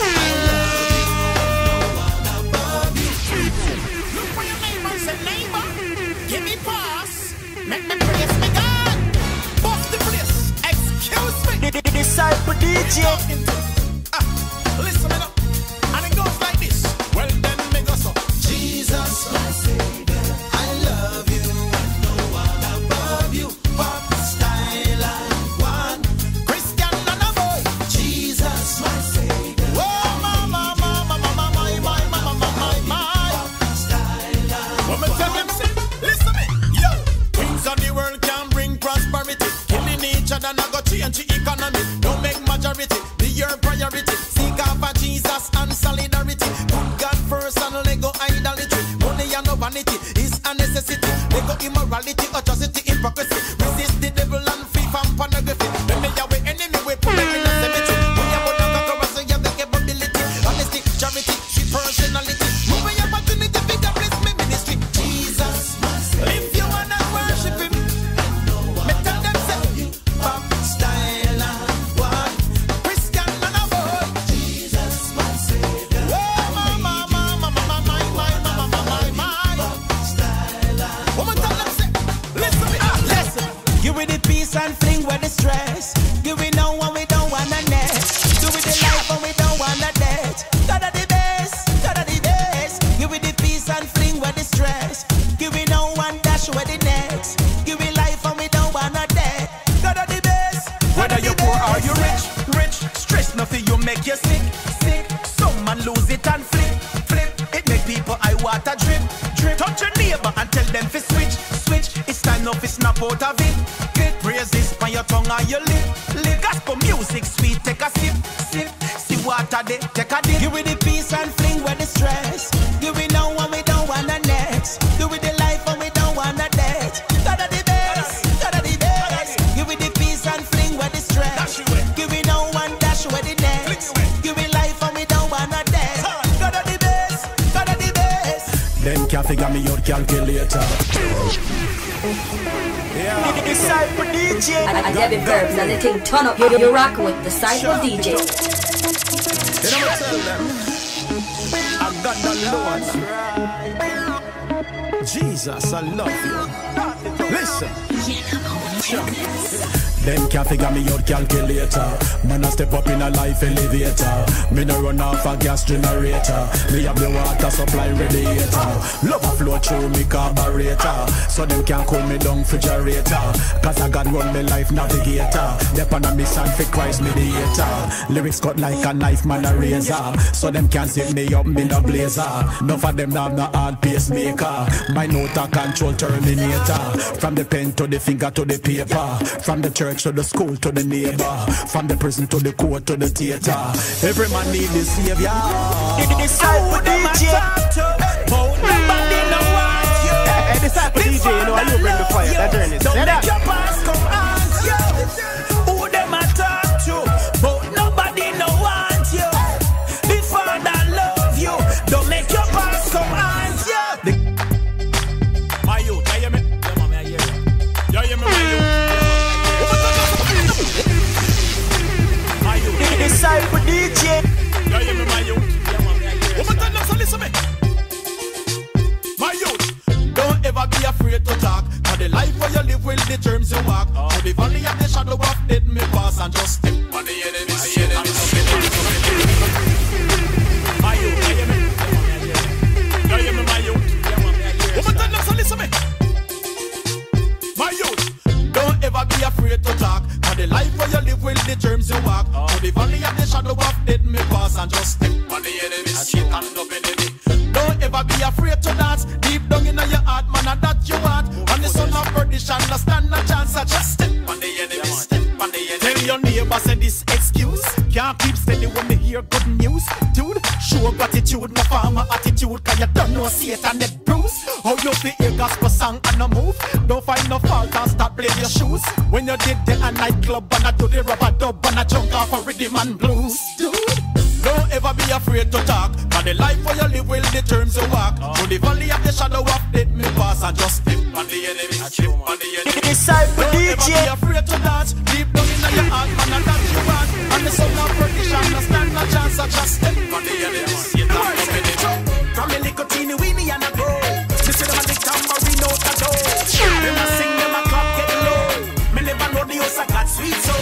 Disciple D J. Ah, listen me up. And it goes like this. Well then make us up. Jesus, my Savior, I love you and no one above you. Pop style and one Christian and a boy. Jesus, my Savior. Oh, mama, mama, mama, my, my, mama, my, my. Pop style and one. What me tell them say? Listen me, yo. Things of the world can bring prosperity. Killing each other not go change the economy. Don't make majority be your priority. Seek after Jesus and solidarity. Put God first and let go idolatry. Money and no vanity is a necessity. Let go immorality, atrocity, hypocrisy. Resist the devil and free from pornography. When they are with enemy, we put them in a cemetery. We have a conqueror, so you have the capability. Honesty, charity, see personality. Move your opportunity, big God bless me ministry. Jesus, if you wanna worship him, me tell them say, pop style and one Christian and a boy. and fling with the stress. Give it now when we don't wanna next. Do it the life when we don't wanna death. Gotta the best, gotta the best. Give it the peace and fling with the stress. Give it now one dash with the next. Give it life when we don't wanna death. Gotta the best. Whether you're poor or you rich, rich, stress nothing you make you sick, sick. Some man lose it and flip, flip. It make people eye water drip, drip. Touch your neighbor and tell them to switch, switch. It's time now to snap out of it. Get praises by your tongue and your lip, lip. Gospel music sweet, take a sip, sip. See water they take a dip. Give it the peace and fling with the stress. Give it now when we don't wanna next. Do it the life when we don't wanna death. Gotta the best, gotta the best. Give it the peace and fling with the stress. Give it now one dash with the next. Give it life when we don't wanna death. Gotta the best, gotta the best. Them can't figure me out calculator. Yeah. Disciple D J. I, I Debbie Verbs and the thing turn up. You're, you're rocking with Disciple D J. You know what I tell them? I got the Lord. Jesus, I love you. Listen. Them can't figure me out calculator. Man, I step up in a life elevator. Me no run off a gas generator. Me have the water supply radiator. Love a flow through me carburetor. So them can't call me down refrigerator. Cause I got run me life navigator. Dep on a mission for Christ mediator. Lyrics cut like a knife, man a razor. So them can't sit me up, me no blazer. None of them have no hard pacemaker. My note a control terminator. From the pen to the finger to the paper. From the church to the school to the neighbor. From the prison to the court to the theater. Every man need the savior. Disciple D J. Nobody know what you. Hey, Disciple D J, you know you bring the fire. That journey. Don't Say make that. your past come on you. Who them a talk to? But nobody know what you. The Father love you. Don't make your past come on you. My youth, you hear me? Yeah, mommy, I hear you. You hear me, my youth? Disciple D J. You hear me, my youth? Yeah, mommy, I hear you. Woman, tell them to listen me. My youth, don't ever be afraid to talk. For the life where you live will the terms you walk. Oh. To the valley of the shadow of death me pass and just step on the enemy. My youth, you hear me? You hear me, my youth? Woman, tell them to listen me. My youth, don't ever be afraid to talk. For the life where you live will the terms you walk. Oh. To the valley of the shadow of death me pass and just step on the enemy. Shit and up enemy. Don't ever be afraid to dance. Deep down in your heart, man, and that you want. And the son of perdition, no stand a chance. I just step on the enemy, step on the enemy. Tell your neighbor, say this excuse. Can't keep steady when me hear good news. Dude, show gratitude, no farmer attitude. Cause you don't know Satan, that bruise. How you feel hear gospel song and no move. Don't find no fault and start playing your shoes. When you did the nightclub and I do the rubber dub and I jump off a rhythm and blues. Dude, don't ever be afraid to talk. Cause the life where you live will the terms you walk. Oh. To the valley of the shadow of death me pass and just step on the enemy, step on the enemy. Disciple Don't D ever be J. afraid to dance. Deep down in your heart, man, and that you want. And the son of perdition, no stand no chance. I just step on the enemy, Satan up in it. From a little teeny weeny and a grow. This is them a the tambourine out the door. Them a sing, them a clap, get low. Me never know the house I got sweet so.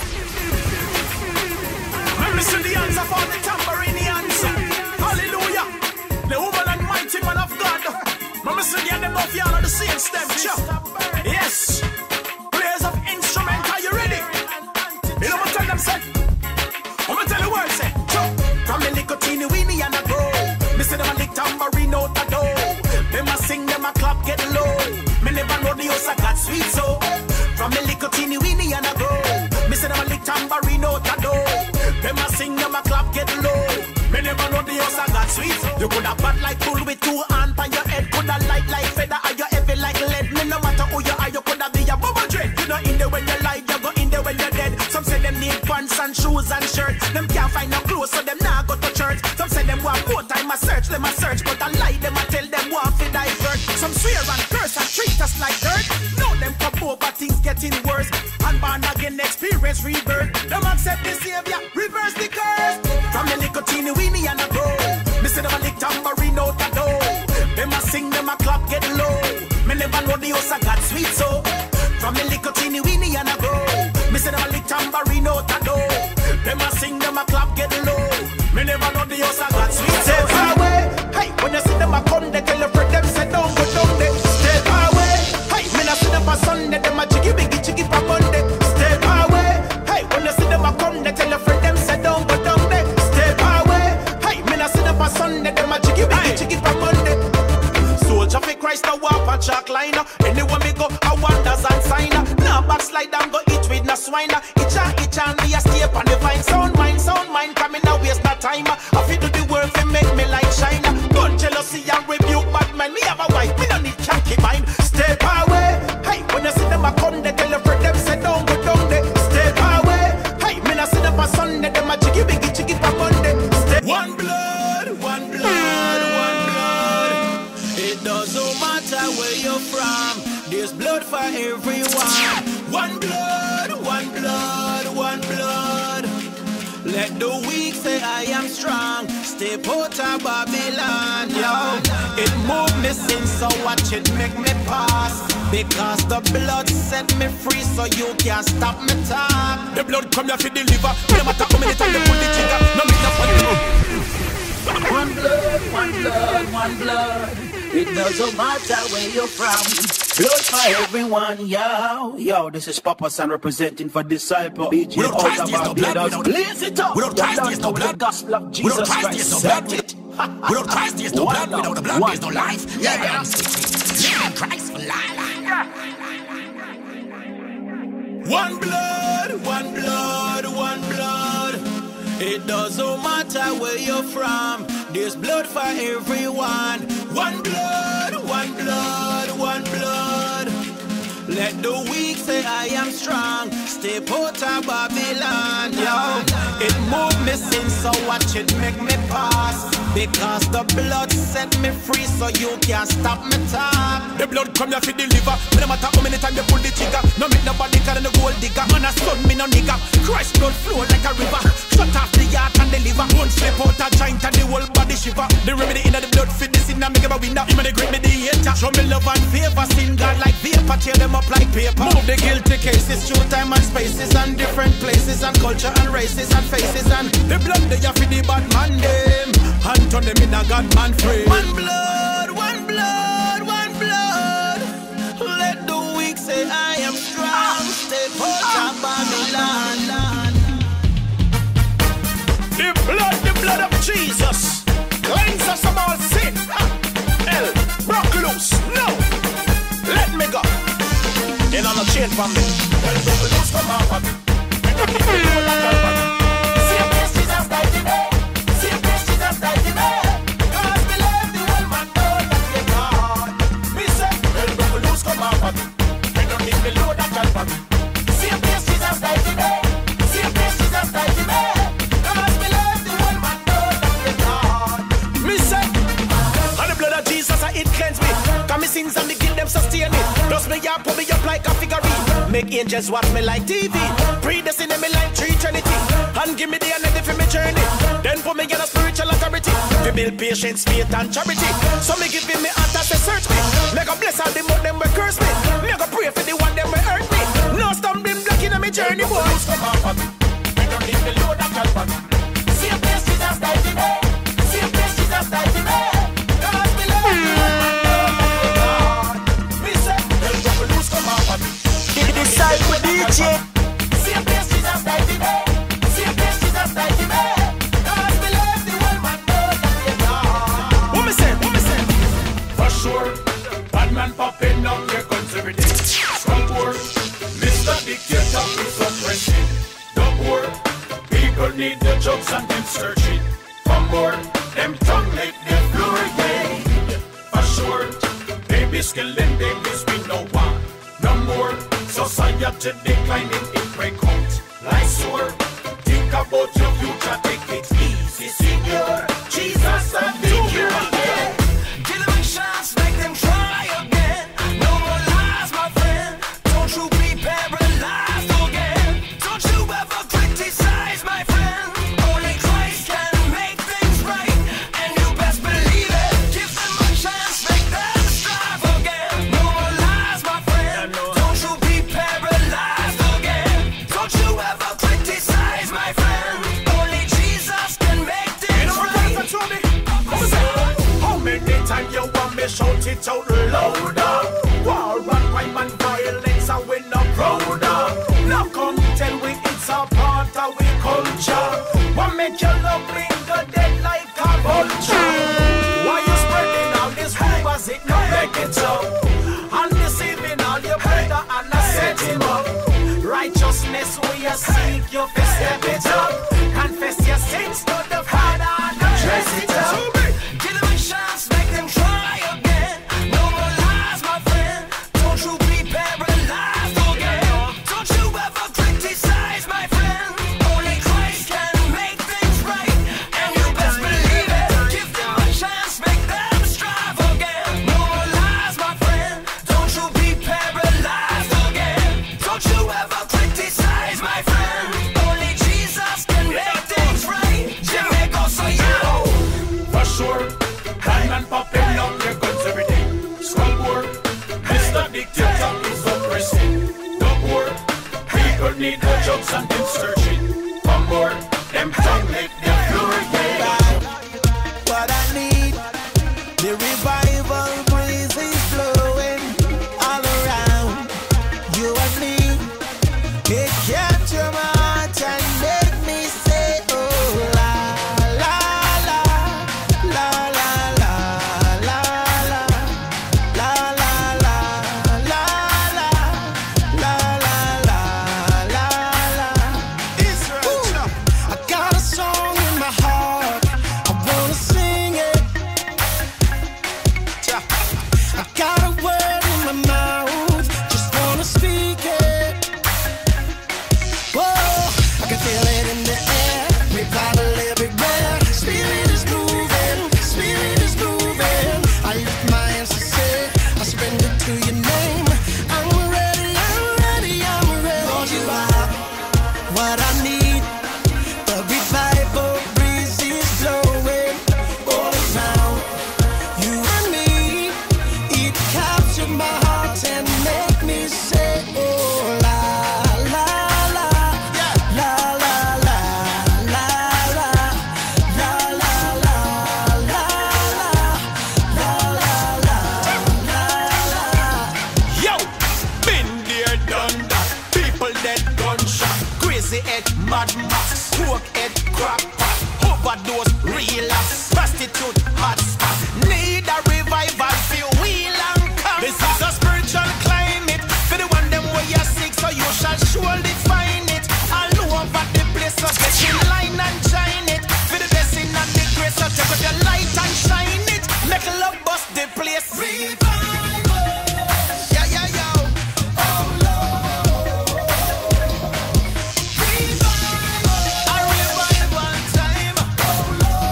Listen the answer for the tambourine answer. Hallelujah. The woman and mighty man of God. Mama said the them of y'all are the same step. Yes. Players of instrument, are you ready? You know what tell them say? I'm gonna tell the word say. From the little teeny weeny and a grow. Me say them a lick tambourine out the door. Them a sing, them a clap, get low. Me never know the house I got sweet so. From the little teeny weeny and a grow. Me say them a lick tambourine out the door. Them a sing, them a clap, get low. Me never know the house I got sweet. You coulda bad like bull with two hands on your head. Coulda light like feather, or you heavy like lead. Me no matter who you are, you coulda be walk on chalk line. Anywhere me go, I wonders and sign. Now backslide and go eat with no swine. Itch and itch and me a stay on the vine. Sound mind, sound mind, coming now waste no time. I feel do the work to make me like shine. Don't jealousy and rebuke bad man. Me have a wife, me no need chunky mind. Step away, hey, when you see them a come, they tell you for them, say don't go down there. Step away, hey, me no see them a Sunday, them a jiggy biggy jiggy for Monday. Step one blood, one blood, one blood. It doesn't matter where you're from, there's blood for everyone. One blood, one blood, one blood. Let the weak say I am strong. Stay put a Babylon, yo. It moved me since, so watch it make me pass. Because the blood set me free, so you can't stop me talk. The blood come here for deliver. No matter how many times they pull the trigger, no matter what. One blood, one blood, one blood. It doesn't matter where you're from. Blood for everyone, yo. Yo, this is PapaSan representing for Disciple D J. We don't try to steal no blood, we don't- Blaze it up. We don't try to steal no blood. The gospel of We Jesus don't try to Christ. steal no blood. We don't try to steal no blood. Without the blood, there's no life. Yeah. Yeah, yeah. Christ for life. One blood, one blood, one blood. It doesn't matter where you're from, there's blood for everyone. One blood, one blood, one blood. Let the weak say I am strong. Stay put a Babylon, yo. It moved me since, so watch it make me pass. Because the blood set me free, so you can't stop me talk. The blood come here for deliver. No matter how many times you pull the trigger, no make nobody carry the gold digger. Man a son, me no nigga. Christ blood flow like a river. Shut off the heart and the liver. One slip out a joint and the whole body shiver. The remedy in the blood fit the sin and make a winner. Him and the great me the hater. Show me love and favor. Sin God like vapor, tear them up like paper. Move the guilty cases through time and spaces and different places and culture and races and faces and the blood they have for the bad man them. And turn them in a God man free. One blood, one blood, one blood. Let the weak say I am strong. Stay put a Babylon. The blood, the blood of Jesus cleanse us from all sin. Hell, broke loose. No, let me go. They don't know chain from me. Well, broke loose from off of me. See a place Jesus died today. See a place Jesus died today. Cause we love the whole man know that we God. Me say, well, broke loose from off of me. They don't need me load that gun for me. See a place Jesus died today. See a place Jesus died today. Cause we love the whole man know that we God. Me say, and the blood of Jesus it cleanse me. Cause me sins and me guilt them sustain me. Plus me ya put me up like a figurine. Make angels watch me like T V. Predestinate me like three Trinity. And give me the energy for me journey. Then put me in a spiritual authority. To build patience, faith and charity. So me give me heart as they search me. Make a bless all the more them will curse me. Make a pray for the one them will hurt me. No stumbling block in my journey, boys. Come on for me. We don't need the load of God for me. See a place Jesus died today. See a place Jesus died today. Cause we love you. Me say, well, double loose come on for me. Disciple D J. See a place Jesus died today. See a place Jesus died today. Cause we love the whole man know that we God. What me say? What me say? For sure, bad man popping up your guns every day. Strong word, Mister Dictator is suppressing. The word, people need the jobs and them searching. For more, them tongue like them fluoride. For sure, babies killing babies with no one. No more, society declining in break out. Like sore, think about your future, take it easy, Senor. Jesus and the cure, yeah. Give them a chance, make them try again. No more lies, my friend. Don't you be paralyzed again. Don't you ever criticize, my friend. Only Christ can make things right, and you best believe it. Give them a chance, make them strive again. No more lies, my friend. Don't you be paralyzed again. Don't you ever criticize, my friend. Only Jesus can make things right. How many times you want me shout it out louder? War and crime and violence and we not prouder. Now come tell we it's a part of we culture. What make you love bring the dead like a vulture? Why you spreading all this rumors? It not make it so. you seek, you fi step it up. Confess your sins to the Father, now dress it up. Give them a chance, make them try again. No more lies, my friend. Don't you be paralyzed again. Don't you ever criticize, my friend. Only Christ can make things right, and you best believe it. Give them a chance, make them strive again. No more lies, my friend. Don't you be paralyzed again. Don't you ever criticize, my friend. Only Jesus can make things right. Jamaica, so yo. For sure, diamond popping up your guns every day. Scoreboard, Mister Dictator is oppressing. The poor, people need the jobs and them searching. For more, them tongue make them floor, yeah. What I need, the revival breeze is blowing all around you and me. It capture my heart and make me say, oh la la la la la la la la la la la la la la la la la. Israel, I got a song in my heart, I wanna sing it. I got a word in my mouth, just wanna speak it. Whoa, I can feel it in the air, revival everywhere. Spirit is moving, spirit is moving. I lift my hands to say, I surrender to your name. I'm ready, I'm ready, I'm ready. Lord, you are what I need. The revival breeze is blowing all around you and me. It captured my heart and make me say, oh la la la la la la la la la la la la la la la. Yo, been there, done that. People dead, gunshot. Crazy head, mad max. Coke head, crack pot. Overdose, relapse. Prostitute, hot spot. Need a revival, feel wheel and come. This is a spiritual climate. For the one them way you're sick, so you shall surely find it. All over the place, so get in line and shine it. For the blessing and the grace, so take up your light and shine it. Make love bust the place. Revival. Yeah, yeah, yo. Oh, Lord. Revival. A revival time. Oh,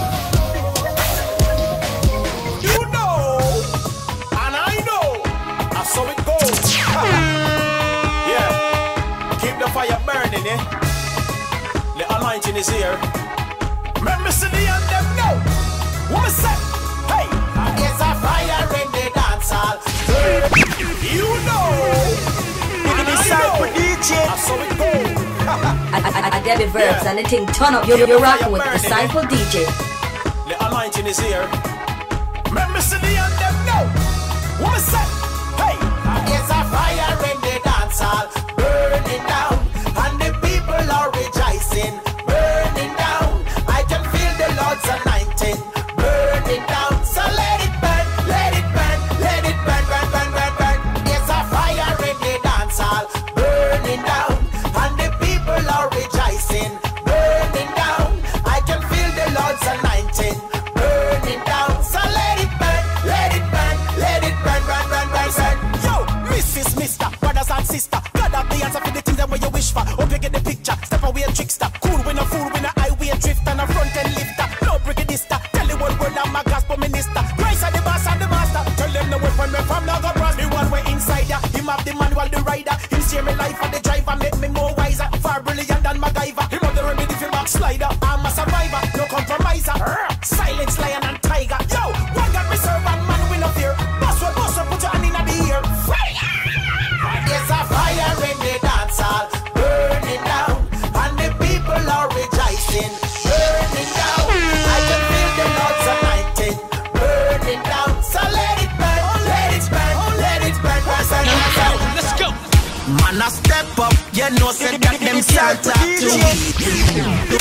Lord. You know, and I know, that's how it goes. Yeah, keep the fire burning, eh? The anointing is here. Remember, see the end them now. What is that? Hey, There's a fire in the dancehall. you know, DiscipleDJ. that's how it goes. I, I, I Debbie Verbs Yeah. and the thing turn up. You're, you're rocking with Disciple D J. The anointing is here. Remember, see the end them now. What is that? Hey, There's a fire in the dancehall, burning down, and the people are rejoicing, burning down. I can feel the Lord's anointing, burning down. So let it burn, let it burn, let it burn, burn, burn, burn, burn. There's a fire in the dancehall, burning down, and the people are rejoicing, burning down. I can feel the Lord's anointing, burning down. So let it burn, let it burn, let it burn, burn, burn, burn, burn. yo, Missus Mister, brothers and sister, God have the answer for the things that what you wish for. Hope you get the picture. Step away and trickster. Cool when a fool when a highway drift and a front end lifter. No brigadista. Tell the world word I'm a gospel minister. Christ are the boss and the master. Tell them the weapon me from now go cross. The one way inside ya. Him have the manual, the rider. Him steer me life and the driver. Make me more wiser. Far brilliant than MacGyver. Him have the remedy for backslider. I'm a survivor. No compromiser. Silence lion and tiger. Yo, one got me serve and man we no fear. Boss what boss what put your hand in the ear. Fire! There's a fire in the dancehall, burning down, and the people are rejoicing, burning down. I can feel the Lord's anointing, burning down. So let it burn, let it burn, let it burn, burn, burn, burn, burn. Let's go. Man, I step up, you know, say that them can't talk to me.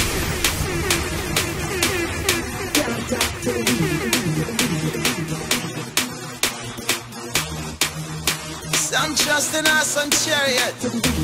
Some trust in us on chariot.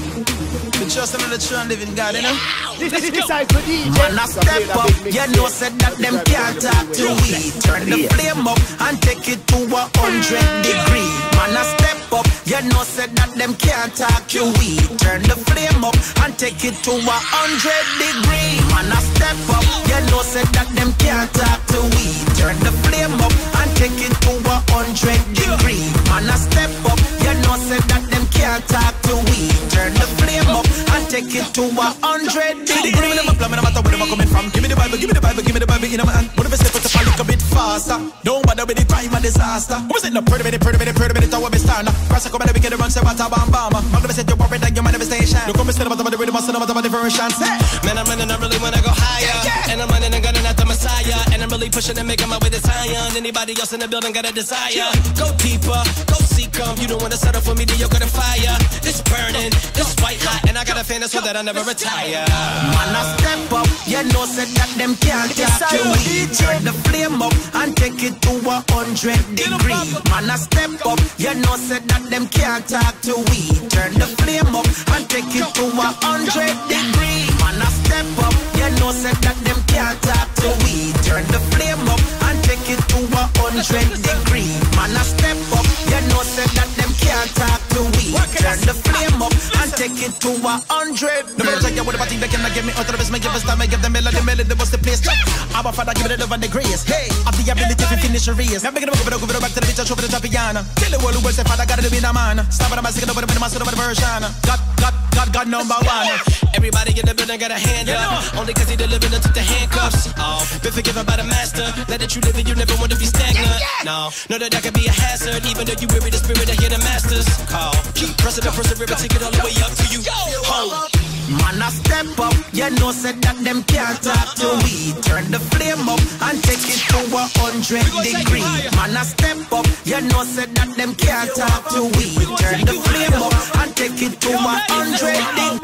We trust in the true and living God, you know? DiscipleDJ. Man, I step up, you know, said that them can't talk to we. Turn the flame up and take it to a hundred degree. Man, I step up, you know, said that them can't talk to we. Turn the flame up and take it to a hundred degree. Man, I step up, you know, said that them can't talk to we. Turn the flame up and take it to a hundred degree. Man, I step up, you know, said that them can't talk to we. Turn the flame up and take it to a hundred degree. No matter where I'm coming from, give me the Bible, give me the Bible, give me the Bible in my hand. What if I step out to look a bit faster? Don't bother with the time of disaster. Who was it? No, pretty minute, pretty minute, pretty minute, how we stand. Cross a come and we get the run, say what a bam bam. Man, never said you're worried that your manifestation. You come and say about the rhythm, say about the versions. Man, I'm running, I really wanna go higher. And I'm running and gunning at the Messiah. And I'm really pushing and making my way to Zion. Anybody else in the building got a desire? Go deeper, go seek 'em. You don't wanna settle for me, then you're gonna fire. It's burning, it's white hot, and I got a fan so that I never retire. Man, I step up, you know, said that them can't talk to we. Turn the flame up and take it to a hundred degree. Man, I step up, you know, said that them can't talk to we. Turn the flame up and take it to a hundred degree. Man, I step up, you know, said that them can't talk to we. Turn the flame up and take it to a hundred degree. Man, I step up, you know, said that them can't talk to we. Turn the flame up and take it to a hundred. The better check out what about they cannot get me out of this, make it first time, I give them melody, melody was the place. Our Father, give it the love and the grace. Hey, I've the ability to finish a race. Now, make it up, go it back to the bitch, show for the top piano. Tell the world who will say, Father, gotta be the man. Stop it, I'm asking over the master over the version. God, God, God, God, number one. Everybody in the building got a hand up. Only cause he delivered and took the handcuffs off. Been forgiven by the master. Let it you live and you never want to be stagnant. No, know that that could be a hazard. Even though you weary the spirit, I hear the masters call. Keep pressing the perseverance, take it all the way up to you. Home. Man, I step up, you know, said that them can't talk to we. Turn the flame up and take it to a hundred degree. Man, I step up, you know, said that them can't talk to we. Turn the flame up and take it to a hundred degree.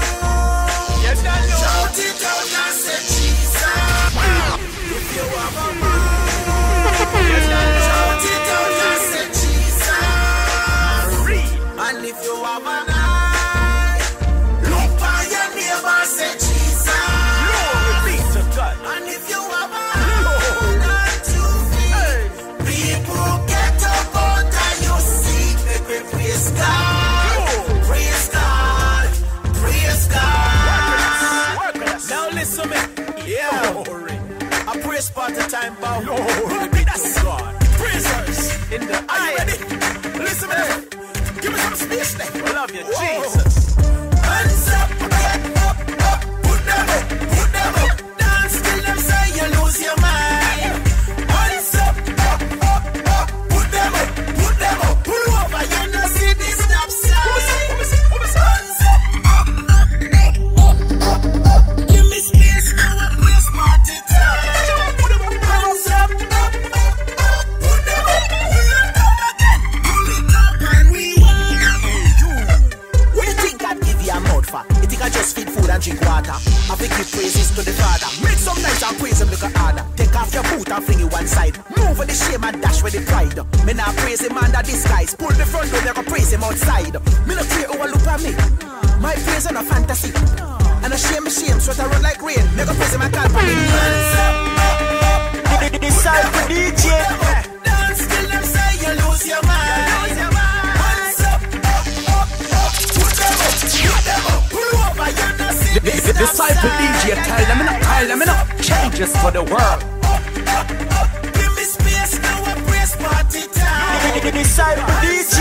Shout it out and say Jesus. If you have a man, shout it out and say Jesus. And if you have an eye, look by your neighbor, say Jesus. And if you have a hand and two feet, people get up out and you see, make me praise God, praise God, praise God. Now listen me, yeah. I praise part of time, bow. Glory to God. Praisers in the. Are you ready? Listen me. Give me some space there. I love you, Jesus. Hands up, get up, up, put them up, put them up. Dance till them say you lose your mind. Hands up, up, up, up, put them up, put them up. Pull over, you know see this stop sign. Hands up, up, up, up, up. Give me space, now I praise party time. Hands up, up, up, up, put them up, pull it up again, pull it up and rewind. What you think God give you a mouth for? You think I just feed food and drink water? I think give praises to the Father. Make some nice and praise him look harder. Take off your boot and fling it one side. Move with the shame and dash with the pride. Me not praise him under disguise. Pull the front door, me go praise him outside. Me not care who a look at me. My praise on a fantasy. And a shame, shame, sweat I run like rain. Me go praise him and call for me. Hands up, up, up. DiscipleDJ. Dance till them say you lose your mind. Hands up, up, up, up. Put them up, put them up. Pull over, you know see this. DiscipleDJ, tell them enough, tell them enough. Changes for the world. Give me space now, I praise party time. DiscipleDJ.